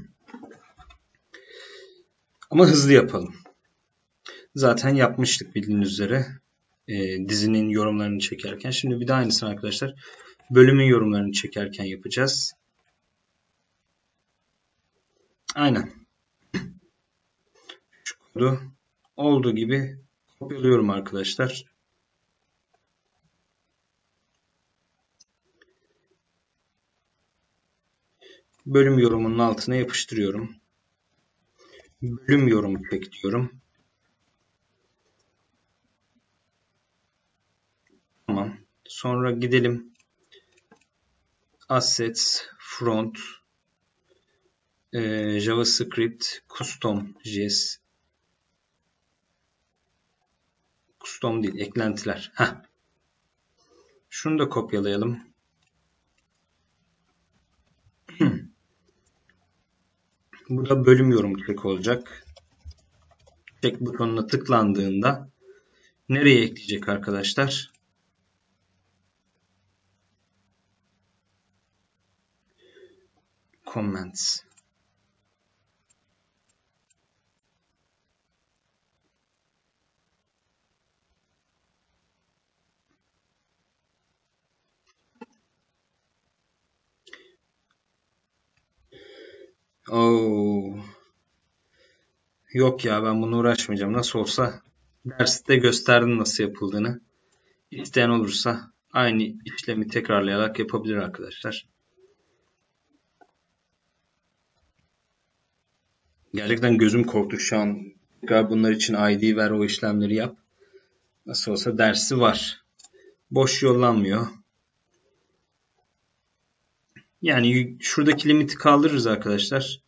Ama hızlı yapalım. Zaten yapmıştık bildiğiniz üzere. Ee, dizinin yorumlarını çekerken. Şimdi bir daha aynısını arkadaşlar. Bölümün yorumlarını çekerken yapacağız. Aynen. Şu kodu olduğu gibi Kopyalıyorum arkadaşlar. Bölüm yorumunun altına yapıştırıyorum. Bölüm yorumu bekliyorum. Tamam. Sonra gidelim. Assets, Front, e, JavaScript, Custom.js. Custom değil, eklentiler. Heh. Şunu da kopyalayalım. Bu da bölüm yorum check olacak. Check butonuna tıklandığında nereye ekleyecek arkadaşlar? Comments. Oo. Yok ya, ben bunu uğraşmayacağım. Nasıl olsa derste gösterdim nasıl yapıldığını. İsteyen olursa aynı işlemi tekrarlayarak yapabilir arkadaşlar. Gerçekten gözüm korktu şu an. Tekrar bunlar için I D ver, o işlemleri yap. Nasıl olsa dersi var. Boş yollanmıyor. Yani şuradaki limiti kaldırırız arkadaşlar.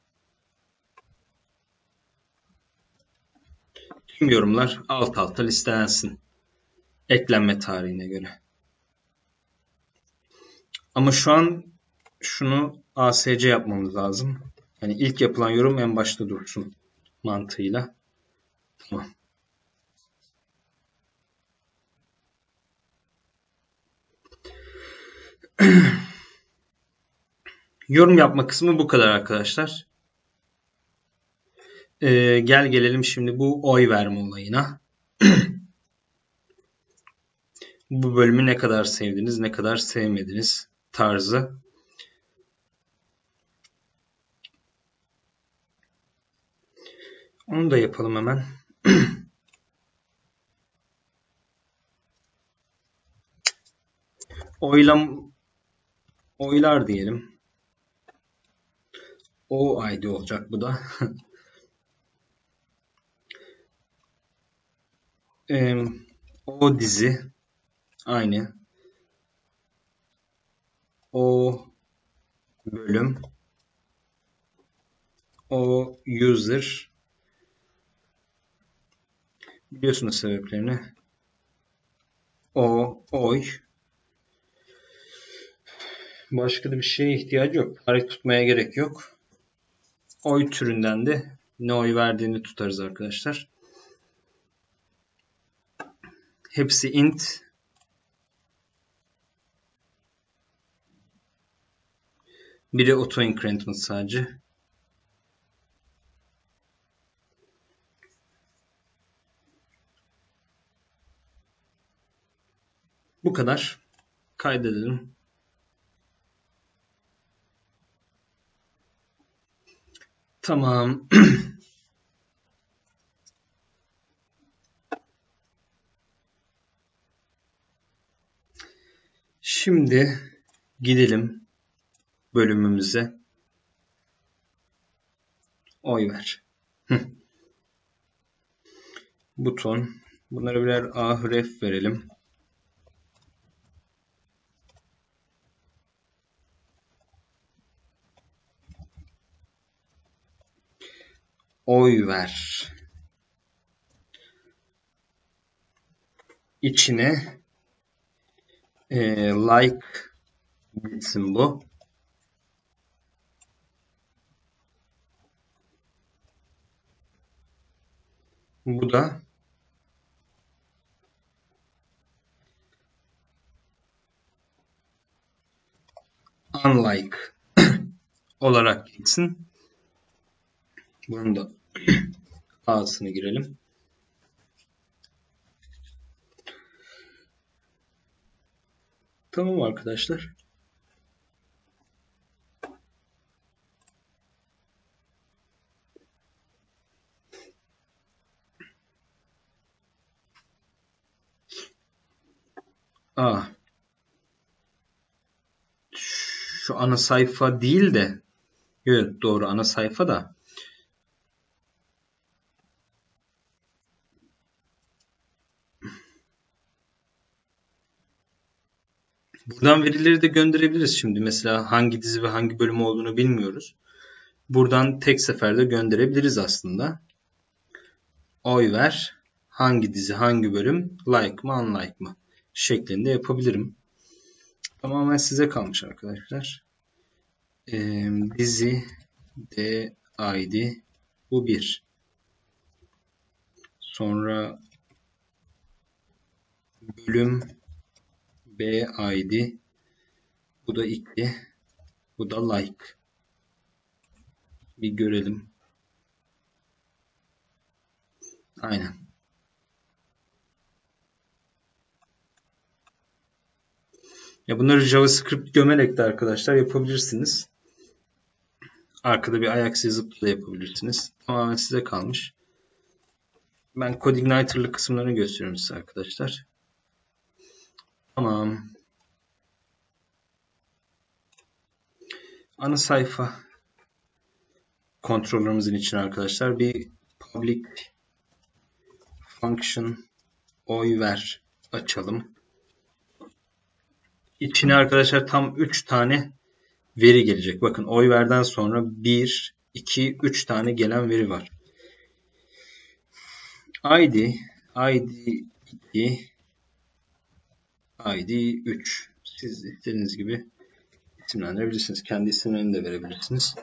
Tüm yorumlar alt alta listelensin. Eklenme tarihine göre. Ama şu an şunu A S C yapmamız lazım. Yani ilk yapılan yorum en başta dursun mantığıyla. Tamam. Yorum yapma kısmı bu kadar arkadaşlar. Ee, gel gelelim şimdi bu oy verme olayına. Bu bölümü ne kadar sevdiniz, ne kadar sevmediniz tarzı. Onu da yapalım hemen. Oylam oylar diyelim. O I D olacak bu da. ee, o dizi aynı. O bölüm. O user. Biliyorsunuz sebeplerini. O oy. Başka da bir şeye ihtiyacı yok. Tarih tutmaya gerek yok. Oy türünden de ne oy verdiğini tutarız arkadaşlar. Hepsi int. Biri auto increment sadece. Bu kadar. Kaydedelim. Tamam. Şimdi gidelim bölümümüze. Oy ver. Buton. Bunlara birer ahref verelim. Oy ver. İçine e, like gitsin bu. Bu da unlike olarak gitsin. Bunun da A'sını girelim. Tamam arkadaşlar. Aa, şu ana sayfa değil de, evet doğru, ana sayfa da. Buradan verileri de gönderebiliriz şimdi. Mesela hangi dizi ve hangi bölüm olduğunu bilmiyoruz. Buradan tek seferde gönderebiliriz aslında. Oy ver. Hangi dizi, hangi bölüm, like mı, unlike mı şeklinde yapabilirim. Tamamen size kalmış arkadaşlar. Ee, dizi D I D bu bir. Sonra bölüm B I D bu da iki. Bu da like. Bir görelim. Aynen. Ya bunları JavaScript gömerek de arkadaşlar yapabilirsiniz. Arkada bir Ajax yazıp da yapabilirsiniz. Tamamen size kalmış. Ben CodeIgniter'lı kısımlarını gösteriyorum size arkadaşlar. Tamam. Ana sayfa kontrollerimizin için arkadaşlar bir public function oy ver açalım. İçine arkadaşlar tam üç tane veri gelecek. Bakın oy verden sonra bir, iki, üç tane gelen veri var. I D, I D iki, I D üç. Siz istediğiniz gibi isimlendirebilirsiniz. Kendi isimlerini de verebilirsiniz.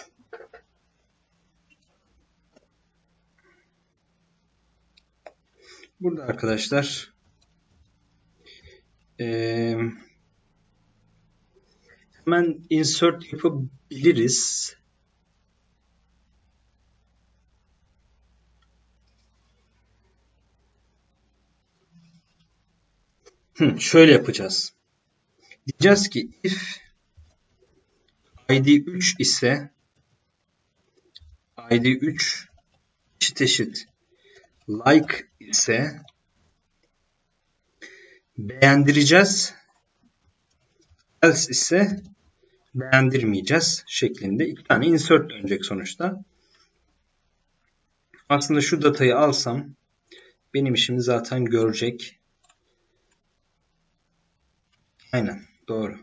Burada arkadaşlar ee, hemen insert yapabiliriz. Hı, şöyle yapacağız. Diyeceğiz ki if I D üç ise I D üç eşit eşit like ise beğendireceğiz. Else ise beğendirmeyeceğiz şeklinde iki tane insert dönecek sonuçta. Aslında şu datayı alsam benim işimi zaten görecek. Aynen doğru.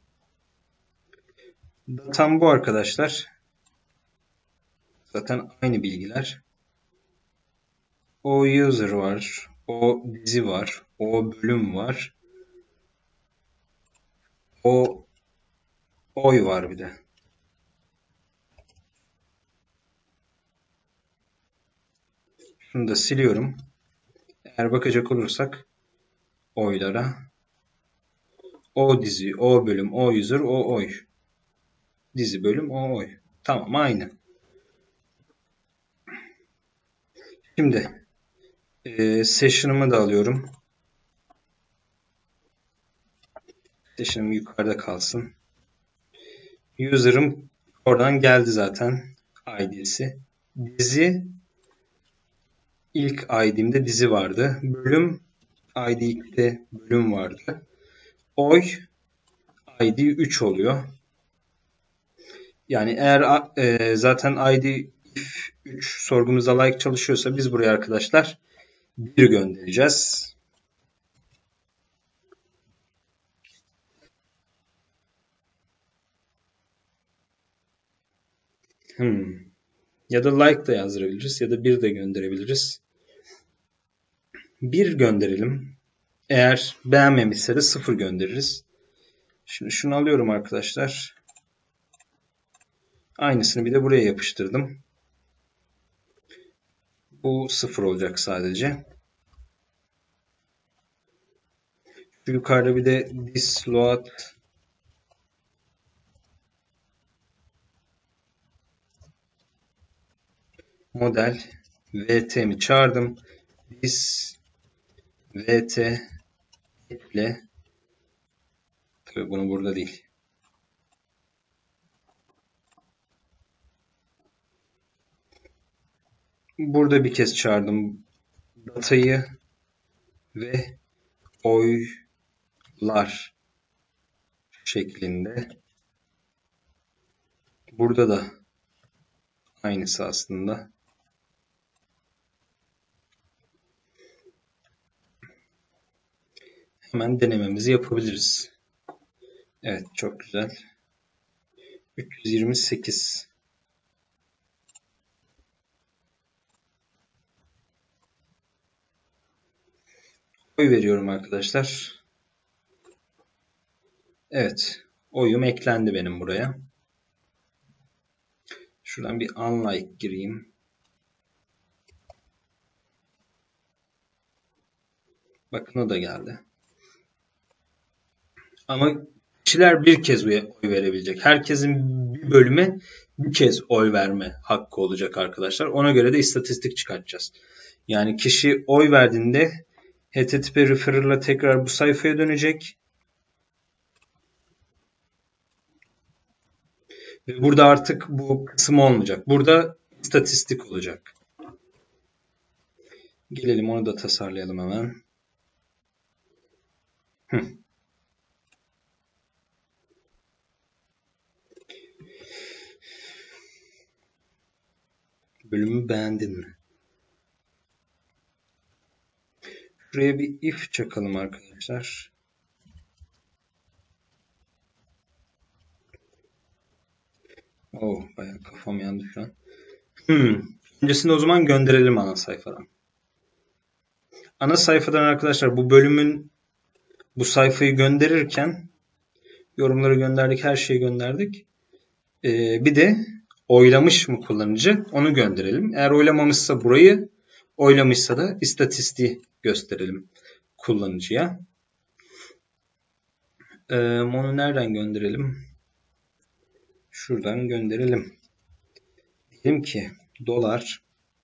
Datam bu arkadaşlar. Zaten aynı bilgiler. O user var. O dizi var. O bölüm var. O oy var bir de. Şunu da siliyorum. Eğer bakacak olursak oylara o dizi, o bölüm, o user, o oy. Dizi, bölüm, o oy. Tamam aynı. Şimdi e, session'ımı da alıyorum. Session'ım yukarıda kalsın. User'ım oradan geldi zaten. I D'si. Dizi ilk I D'imde dizi vardı. Bölüm I D ikide bölüm vardı. Oy I D üç oluyor. Yani eğer e, zaten I D if üç sorgumuzda like çalışıyorsa biz buraya arkadaşlar bir göndereceğiz. Hmm. Ya da like da yazdırabiliriz ya da bir de gönderebiliriz. bir gönderelim. Eğer beğenmemişse de sıfır göndeririz. Şimdi şunu alıyorum arkadaşlar. Aynısını bir de buraya yapıştırdım. Bu sıfır olacak sadece. Şu yukarıda bir de this load model vt'mi çağırdım. This vt ile tabii bunu burada değil. Burada bir kez çağırdım datayı ve oy lar şeklinde. Burada da aynısı aslında. Hemen denememizi yapabiliriz. Evet, çok güzel. üç yüz yirmi sekiz. Oy veriyorum arkadaşlar. Evet, oyum eklendi benim buraya. Şuradan bir unlike gireyim. Bakın o da geldi. Ama kişiler bir kez oy verebilecek. Herkesin bir bölüme bir kez oy verme hakkı olacak arkadaşlar. Ona göre de istatistik çıkartacağız. Yani kişi oy verdiğinde H T T P referral'la tekrar bu sayfaya dönecek. Ve burada artık bu kısım olmayacak. Burada istatistik olacak. Gelelim onu da tasarlayalım hemen. Hı. Bölümü beğendin mi? Şuraya bir if çakalım arkadaşlar. Oh, bayağı kafam yandı şu an. Hmm. Öncesinde o zaman gönderelim ana sayfadan. Ana sayfadan arkadaşlar bu bölümün bu sayfayı gönderirken yorumları gönderdik, her şeyi gönderdik. Ee, bir de oylamış mı kullanıcı onu gönderelim. Eğer oylamamışsa burayı, oylamışsa da istatistiği gösterelim kullanıcıya. Ee, onu nereden gönderelim? Şuradan gönderelim. Diyelim ki dolar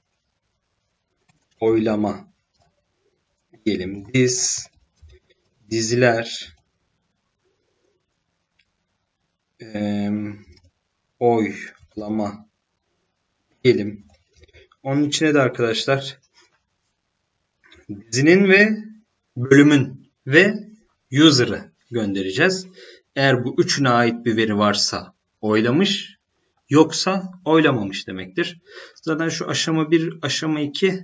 oylama diyelim. Diz diziler e, oylama diyelim. Onun içine de arkadaşlar dizinin ve bölümün ve user'ı göndereceğiz. Eğer bu üçüne ait bir veri varsa oylamış, yoksa oylamamış demektir. Zaten şu aşama bir, aşama iki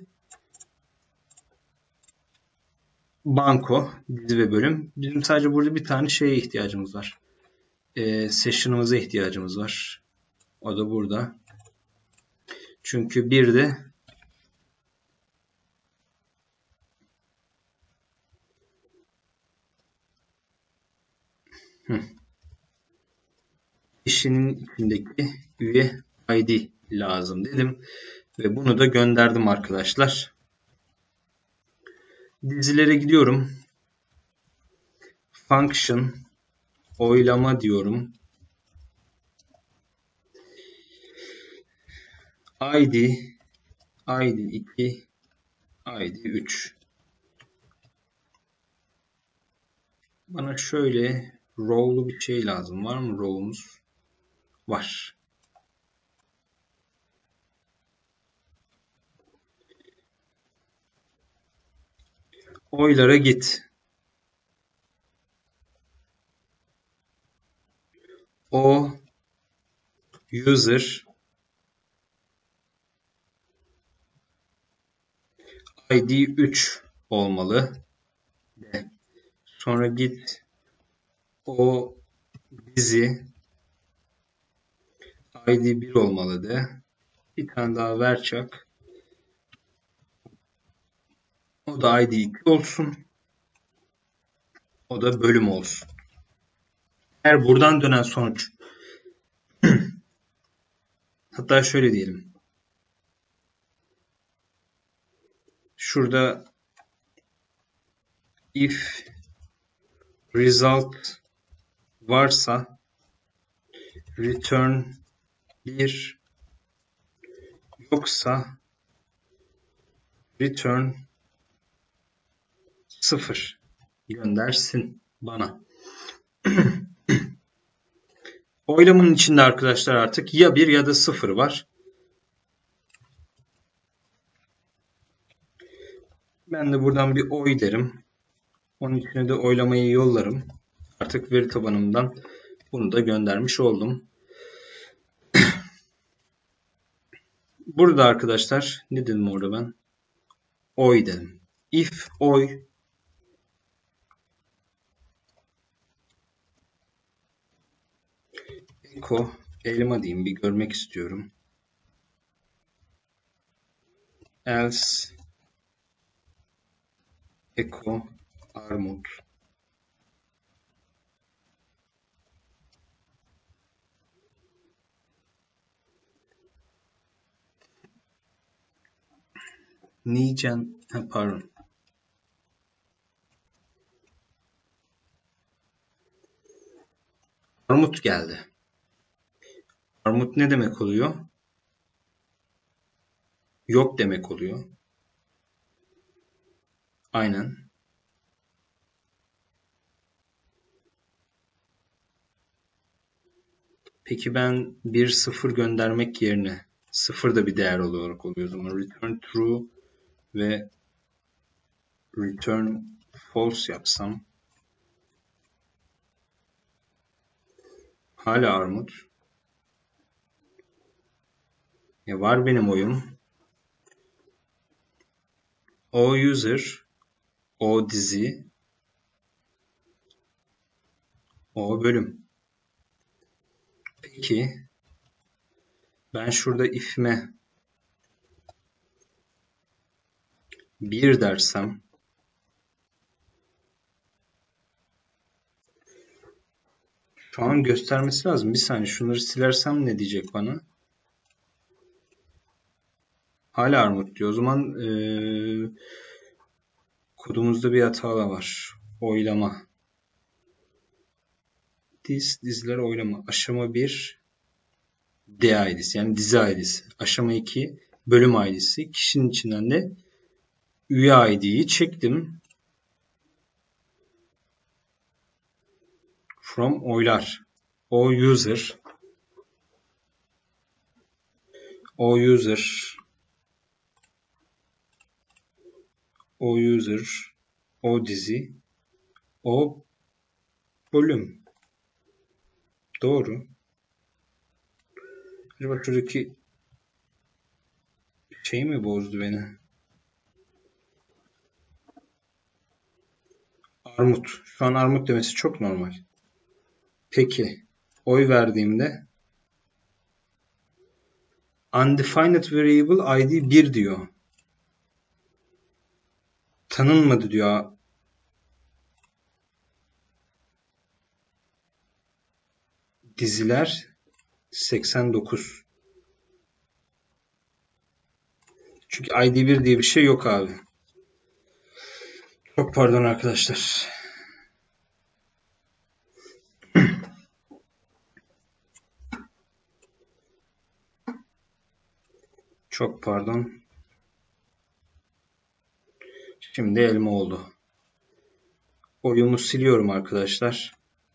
banko, dizi ve bölüm. Bizim sadece burada bir tane şeye ihtiyacımız var. E, session'ımıza ihtiyacımız var. O da burada. Çünkü bir de Hı. işinin içindeki üye I D lazım dedim. Ve bunu da gönderdim arkadaşlar. Dizilere gidiyorum. Function oylama diyorum. I D I D iki I D üç. Bana şöyle row'lu bir şey lazım. Var mı row'umuz? Var. Oylara git. O user I D üç olmalı. De. Sonra git o dizi I D bir olmalı de. Bir tane daha ver çak. O da I D iki olsun. O da bölüm olsun. Eğer buradan dönen sonuç hatta şöyle diyelim. Şurada if result varsa return bir, yoksa return sıfır göndersin bana. Oylamanın içinde arkadaşlar artık ya bir ya da sıfır var. Ben de buradan bir oy derim. Onun içine de oylamayı yollarım. Artık veri tabanımdan bunu da göndermiş oldum. Burada arkadaşlar ne dedim orada ben? Oy dedim. If oy echo elma diyeyim, bir görmek istiyorum. Else echo armut. Niçin? Ha, pardon. Armut geldi. Armut ne demek oluyor? Yok demek oluyor. Aynen. Peki ben bir sıfır göndermek yerine sıfır da bir değer olarak oluyor o zaman. Return true ve return false yapsam hala armut. Ya var benim oyum. O user, o dizi, o bölüm. Peki ben şurada if'ime bir dersem şu an göstermesi lazım. Bir saniye şunları silersem ne diyecek bana? Hala armut diyor. O zaman ee, kodumuzda bir hata da var. Oylama. Diz, diziler oylama. Aşama bir D I D'si yani dizi I D'si. Aşama iki bölüm I D'si. Kişinin içinden de üye I D'yi çektim. From oylar. O user. O user. O user. O dizi. O bölüm. Doğru. Acaba şuradaki şey mi bozdu beni? Armut. Şu an armut demesi çok normal. Peki. Oy verdiğimde undefined variable I D bir diyor. Tanınmadı diyor. Diziler seksen dokuz. Çünkü I D bir diye bir şey yok abi. Çok pardon arkadaşlar. Çok pardon. Şimdi elma oldu. Oyumu siliyorum arkadaşlar.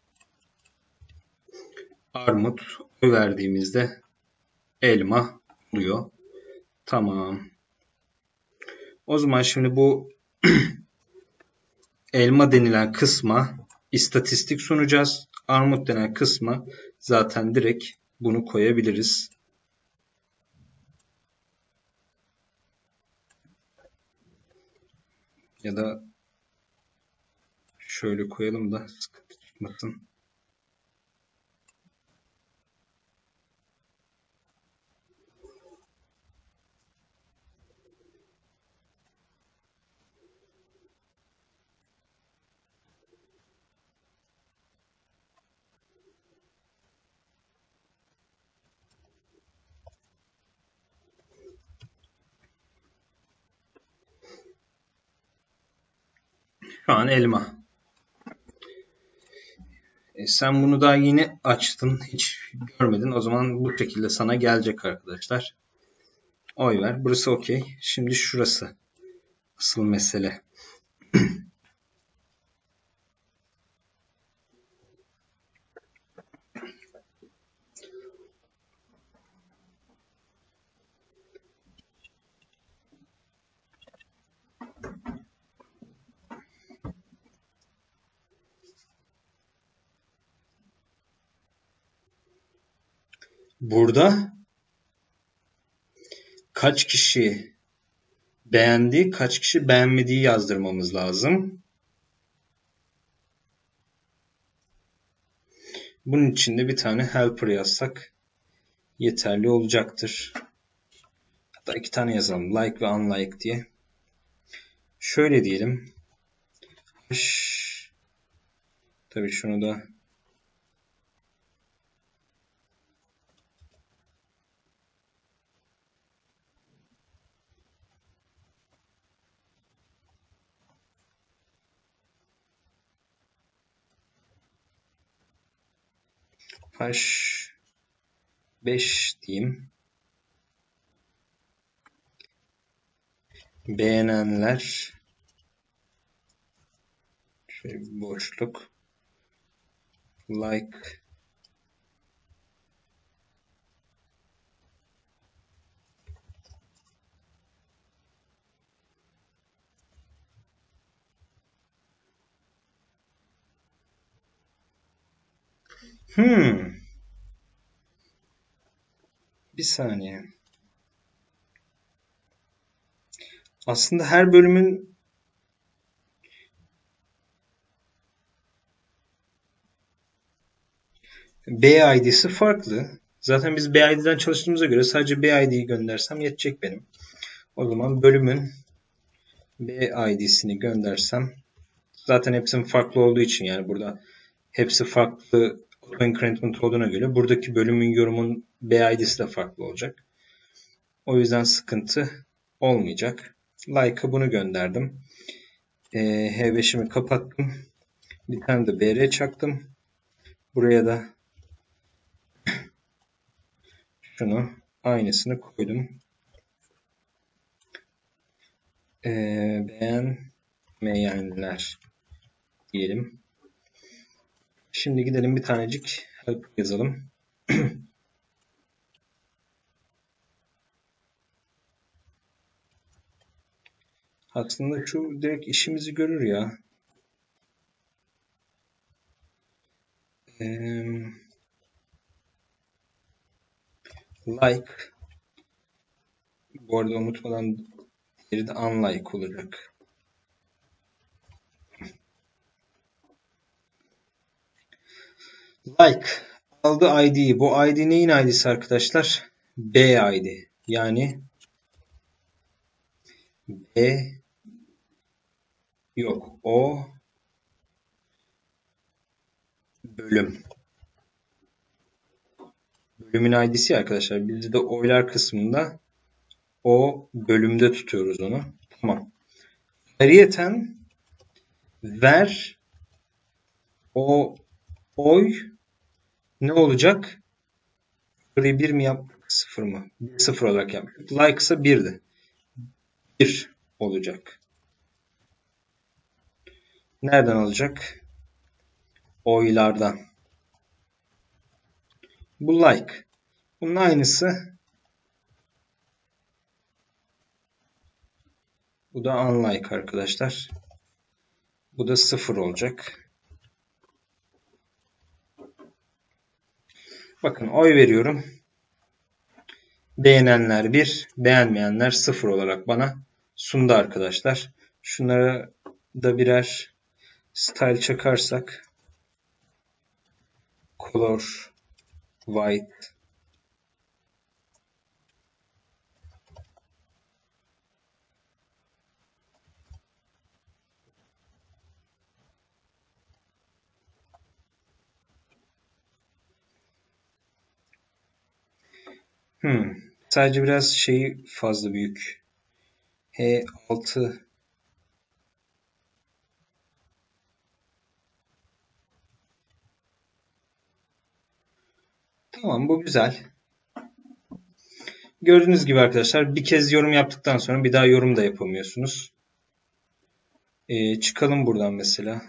Armut oy verdiğimizde elma oluyor. Tamam. O zaman şimdi bu elma denilen kısma istatistik sunacağız. Armut denen kısma zaten direkt bunu koyabiliriz. Ya da şöyle koyalım da sıkıntı çıkmasın. Şu an elma. E sen bunu daha yeni açtın. Hiç görmedin. O zaman bu şekilde sana gelecek arkadaşlar. Oy ver. Burası okey. Şimdi şurası. Asıl mesele. burada kaç kişi beğendi, kaç kişi beğenmediği yazdırmamız lazım. Bunun için de bir tane helper yazsak yeterli olacaktır. Hatta iki tane yazalım. Like ve unlike diye. Şöyle diyelim. Tabii şunu da H beş diyeyim. Beğenenler şöyle bir boşluk like Hmm. Bir saniye. Aslında her bölümün B I D'si farklı. Zaten biz B I D'den çalıştığımıza göre sadece B I D'yi göndersem yetecek benim. O zaman bölümün B I D'sini göndersem zaten hepsinin farklı olduğu için yani burada hepsi farklı auto increment olduğuna göre buradaki bölümün yorumun B I D'si de farklı olacak. O yüzden sıkıntı olmayacak. Like'a bunu gönderdim. Ee, H beşimi kapattım. Bir tane de B R çaktım. Buraya da şunu aynısını koydum. Ee, beğenmeyenler diyelim. Şimdi gidelim bir tanecik help yazalım. Aslında şu direkt işimizi görür ya. Ee, like. Bu arada unutmadan diğeri de unlike olacak. Like aldı I D'yi. Bu I D neyin I D'si arkadaşlar? B I D. Yani B yok. O bölüm. Bölümün I D'si arkadaşlar. Biz de oylar kısmında o bölümde tutuyoruz onu. Tamam. Ayrıyeten ver o oy ne olacak? Burayı bir mi yaptık? Sıfır mı? Sıfır olarak yaptık. Like ise birdi. Bir olacak. Nereden olacak? Oylardan. Bu like. Bunun aynısı. Bu da unlike arkadaşlar. Bu da sıfır olacak. Bakın oy veriyorum. Beğenenler bir, beğenmeyenler sıfır olarak bana sundu arkadaşlar. Şunlara da birer style çakarsak color white hmm. Sadece biraz şeyi fazla büyük. H altı Tamam, bu güzel. Gördüğünüz gibi arkadaşlar bir kez yorum yaptıktan sonra bir daha yorum da yapamıyorsunuz. Ee, çıkalım buradan mesela.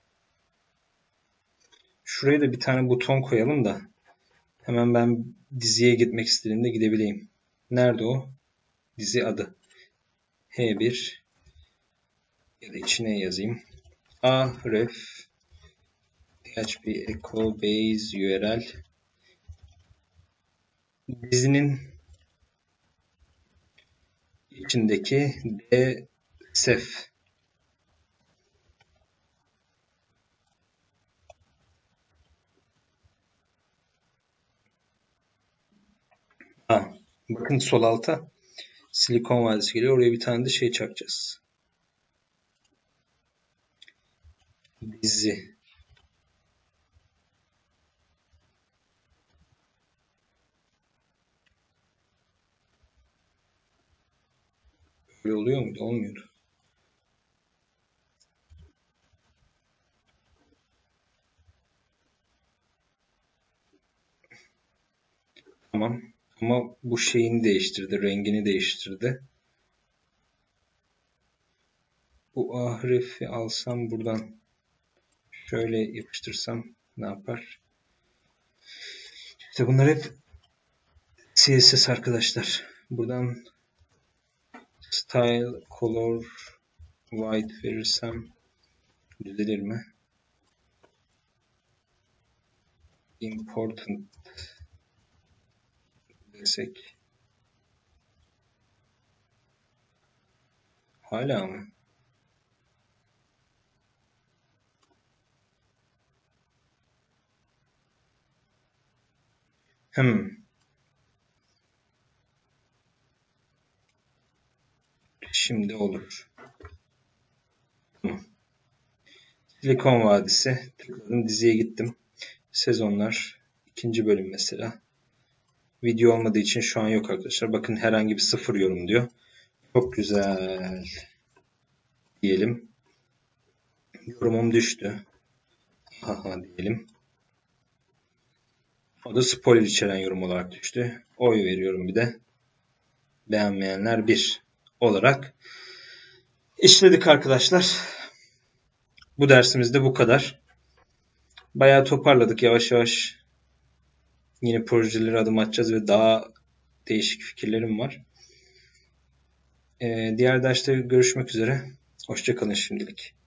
Şuraya da bir tane buton koyalım da hemen ben diziye gitmek istediğimde gidebileyim. Nerede o? Dizi adı. H bir ya da içine yazayım. A ref P H P echo base U R L dizinin içindeki D-Sef. Ha, bakın sol alta Silikon Vadisi geliyor. Oraya bir tane de şey çakacağız. Dizi. Böyle oluyor muydu? Olmuyordu. Tamam. Ama bu şeyini değiştirdi. Rengini değiştirdi. Bu A harfi alsam buradan şöyle yapıştırsam ne yapar? İşte bunlar hep C S S arkadaşlar. Buradan Style, Color, White verirsem düzelir mi? Important desek. Hala mı? Hmm. Şimdi olur. Tamam. Silikon Vadisi. Tıkladım, diziye gittim. Sezonlar. ikinci bölüm mesela. Video olmadığı için şu an yok arkadaşlar. Bakın herhangi bir sıfır yorum diyor. Çok güzel. Diyelim. Yorumum düştü. Haha diyelim. O da spoiler içeren yorum olarak düştü. Oy veriyorum bir de. Beğenmeyenler bir olarak işledik arkadaşlar. Bu dersimizde bu kadar. Bayağı toparladık yavaş yavaş. Yine projelere adım atacağız ve daha değişik fikirlerim var. Ee, diğer derste görüşmek üzere. Hoşça kalın şimdilik.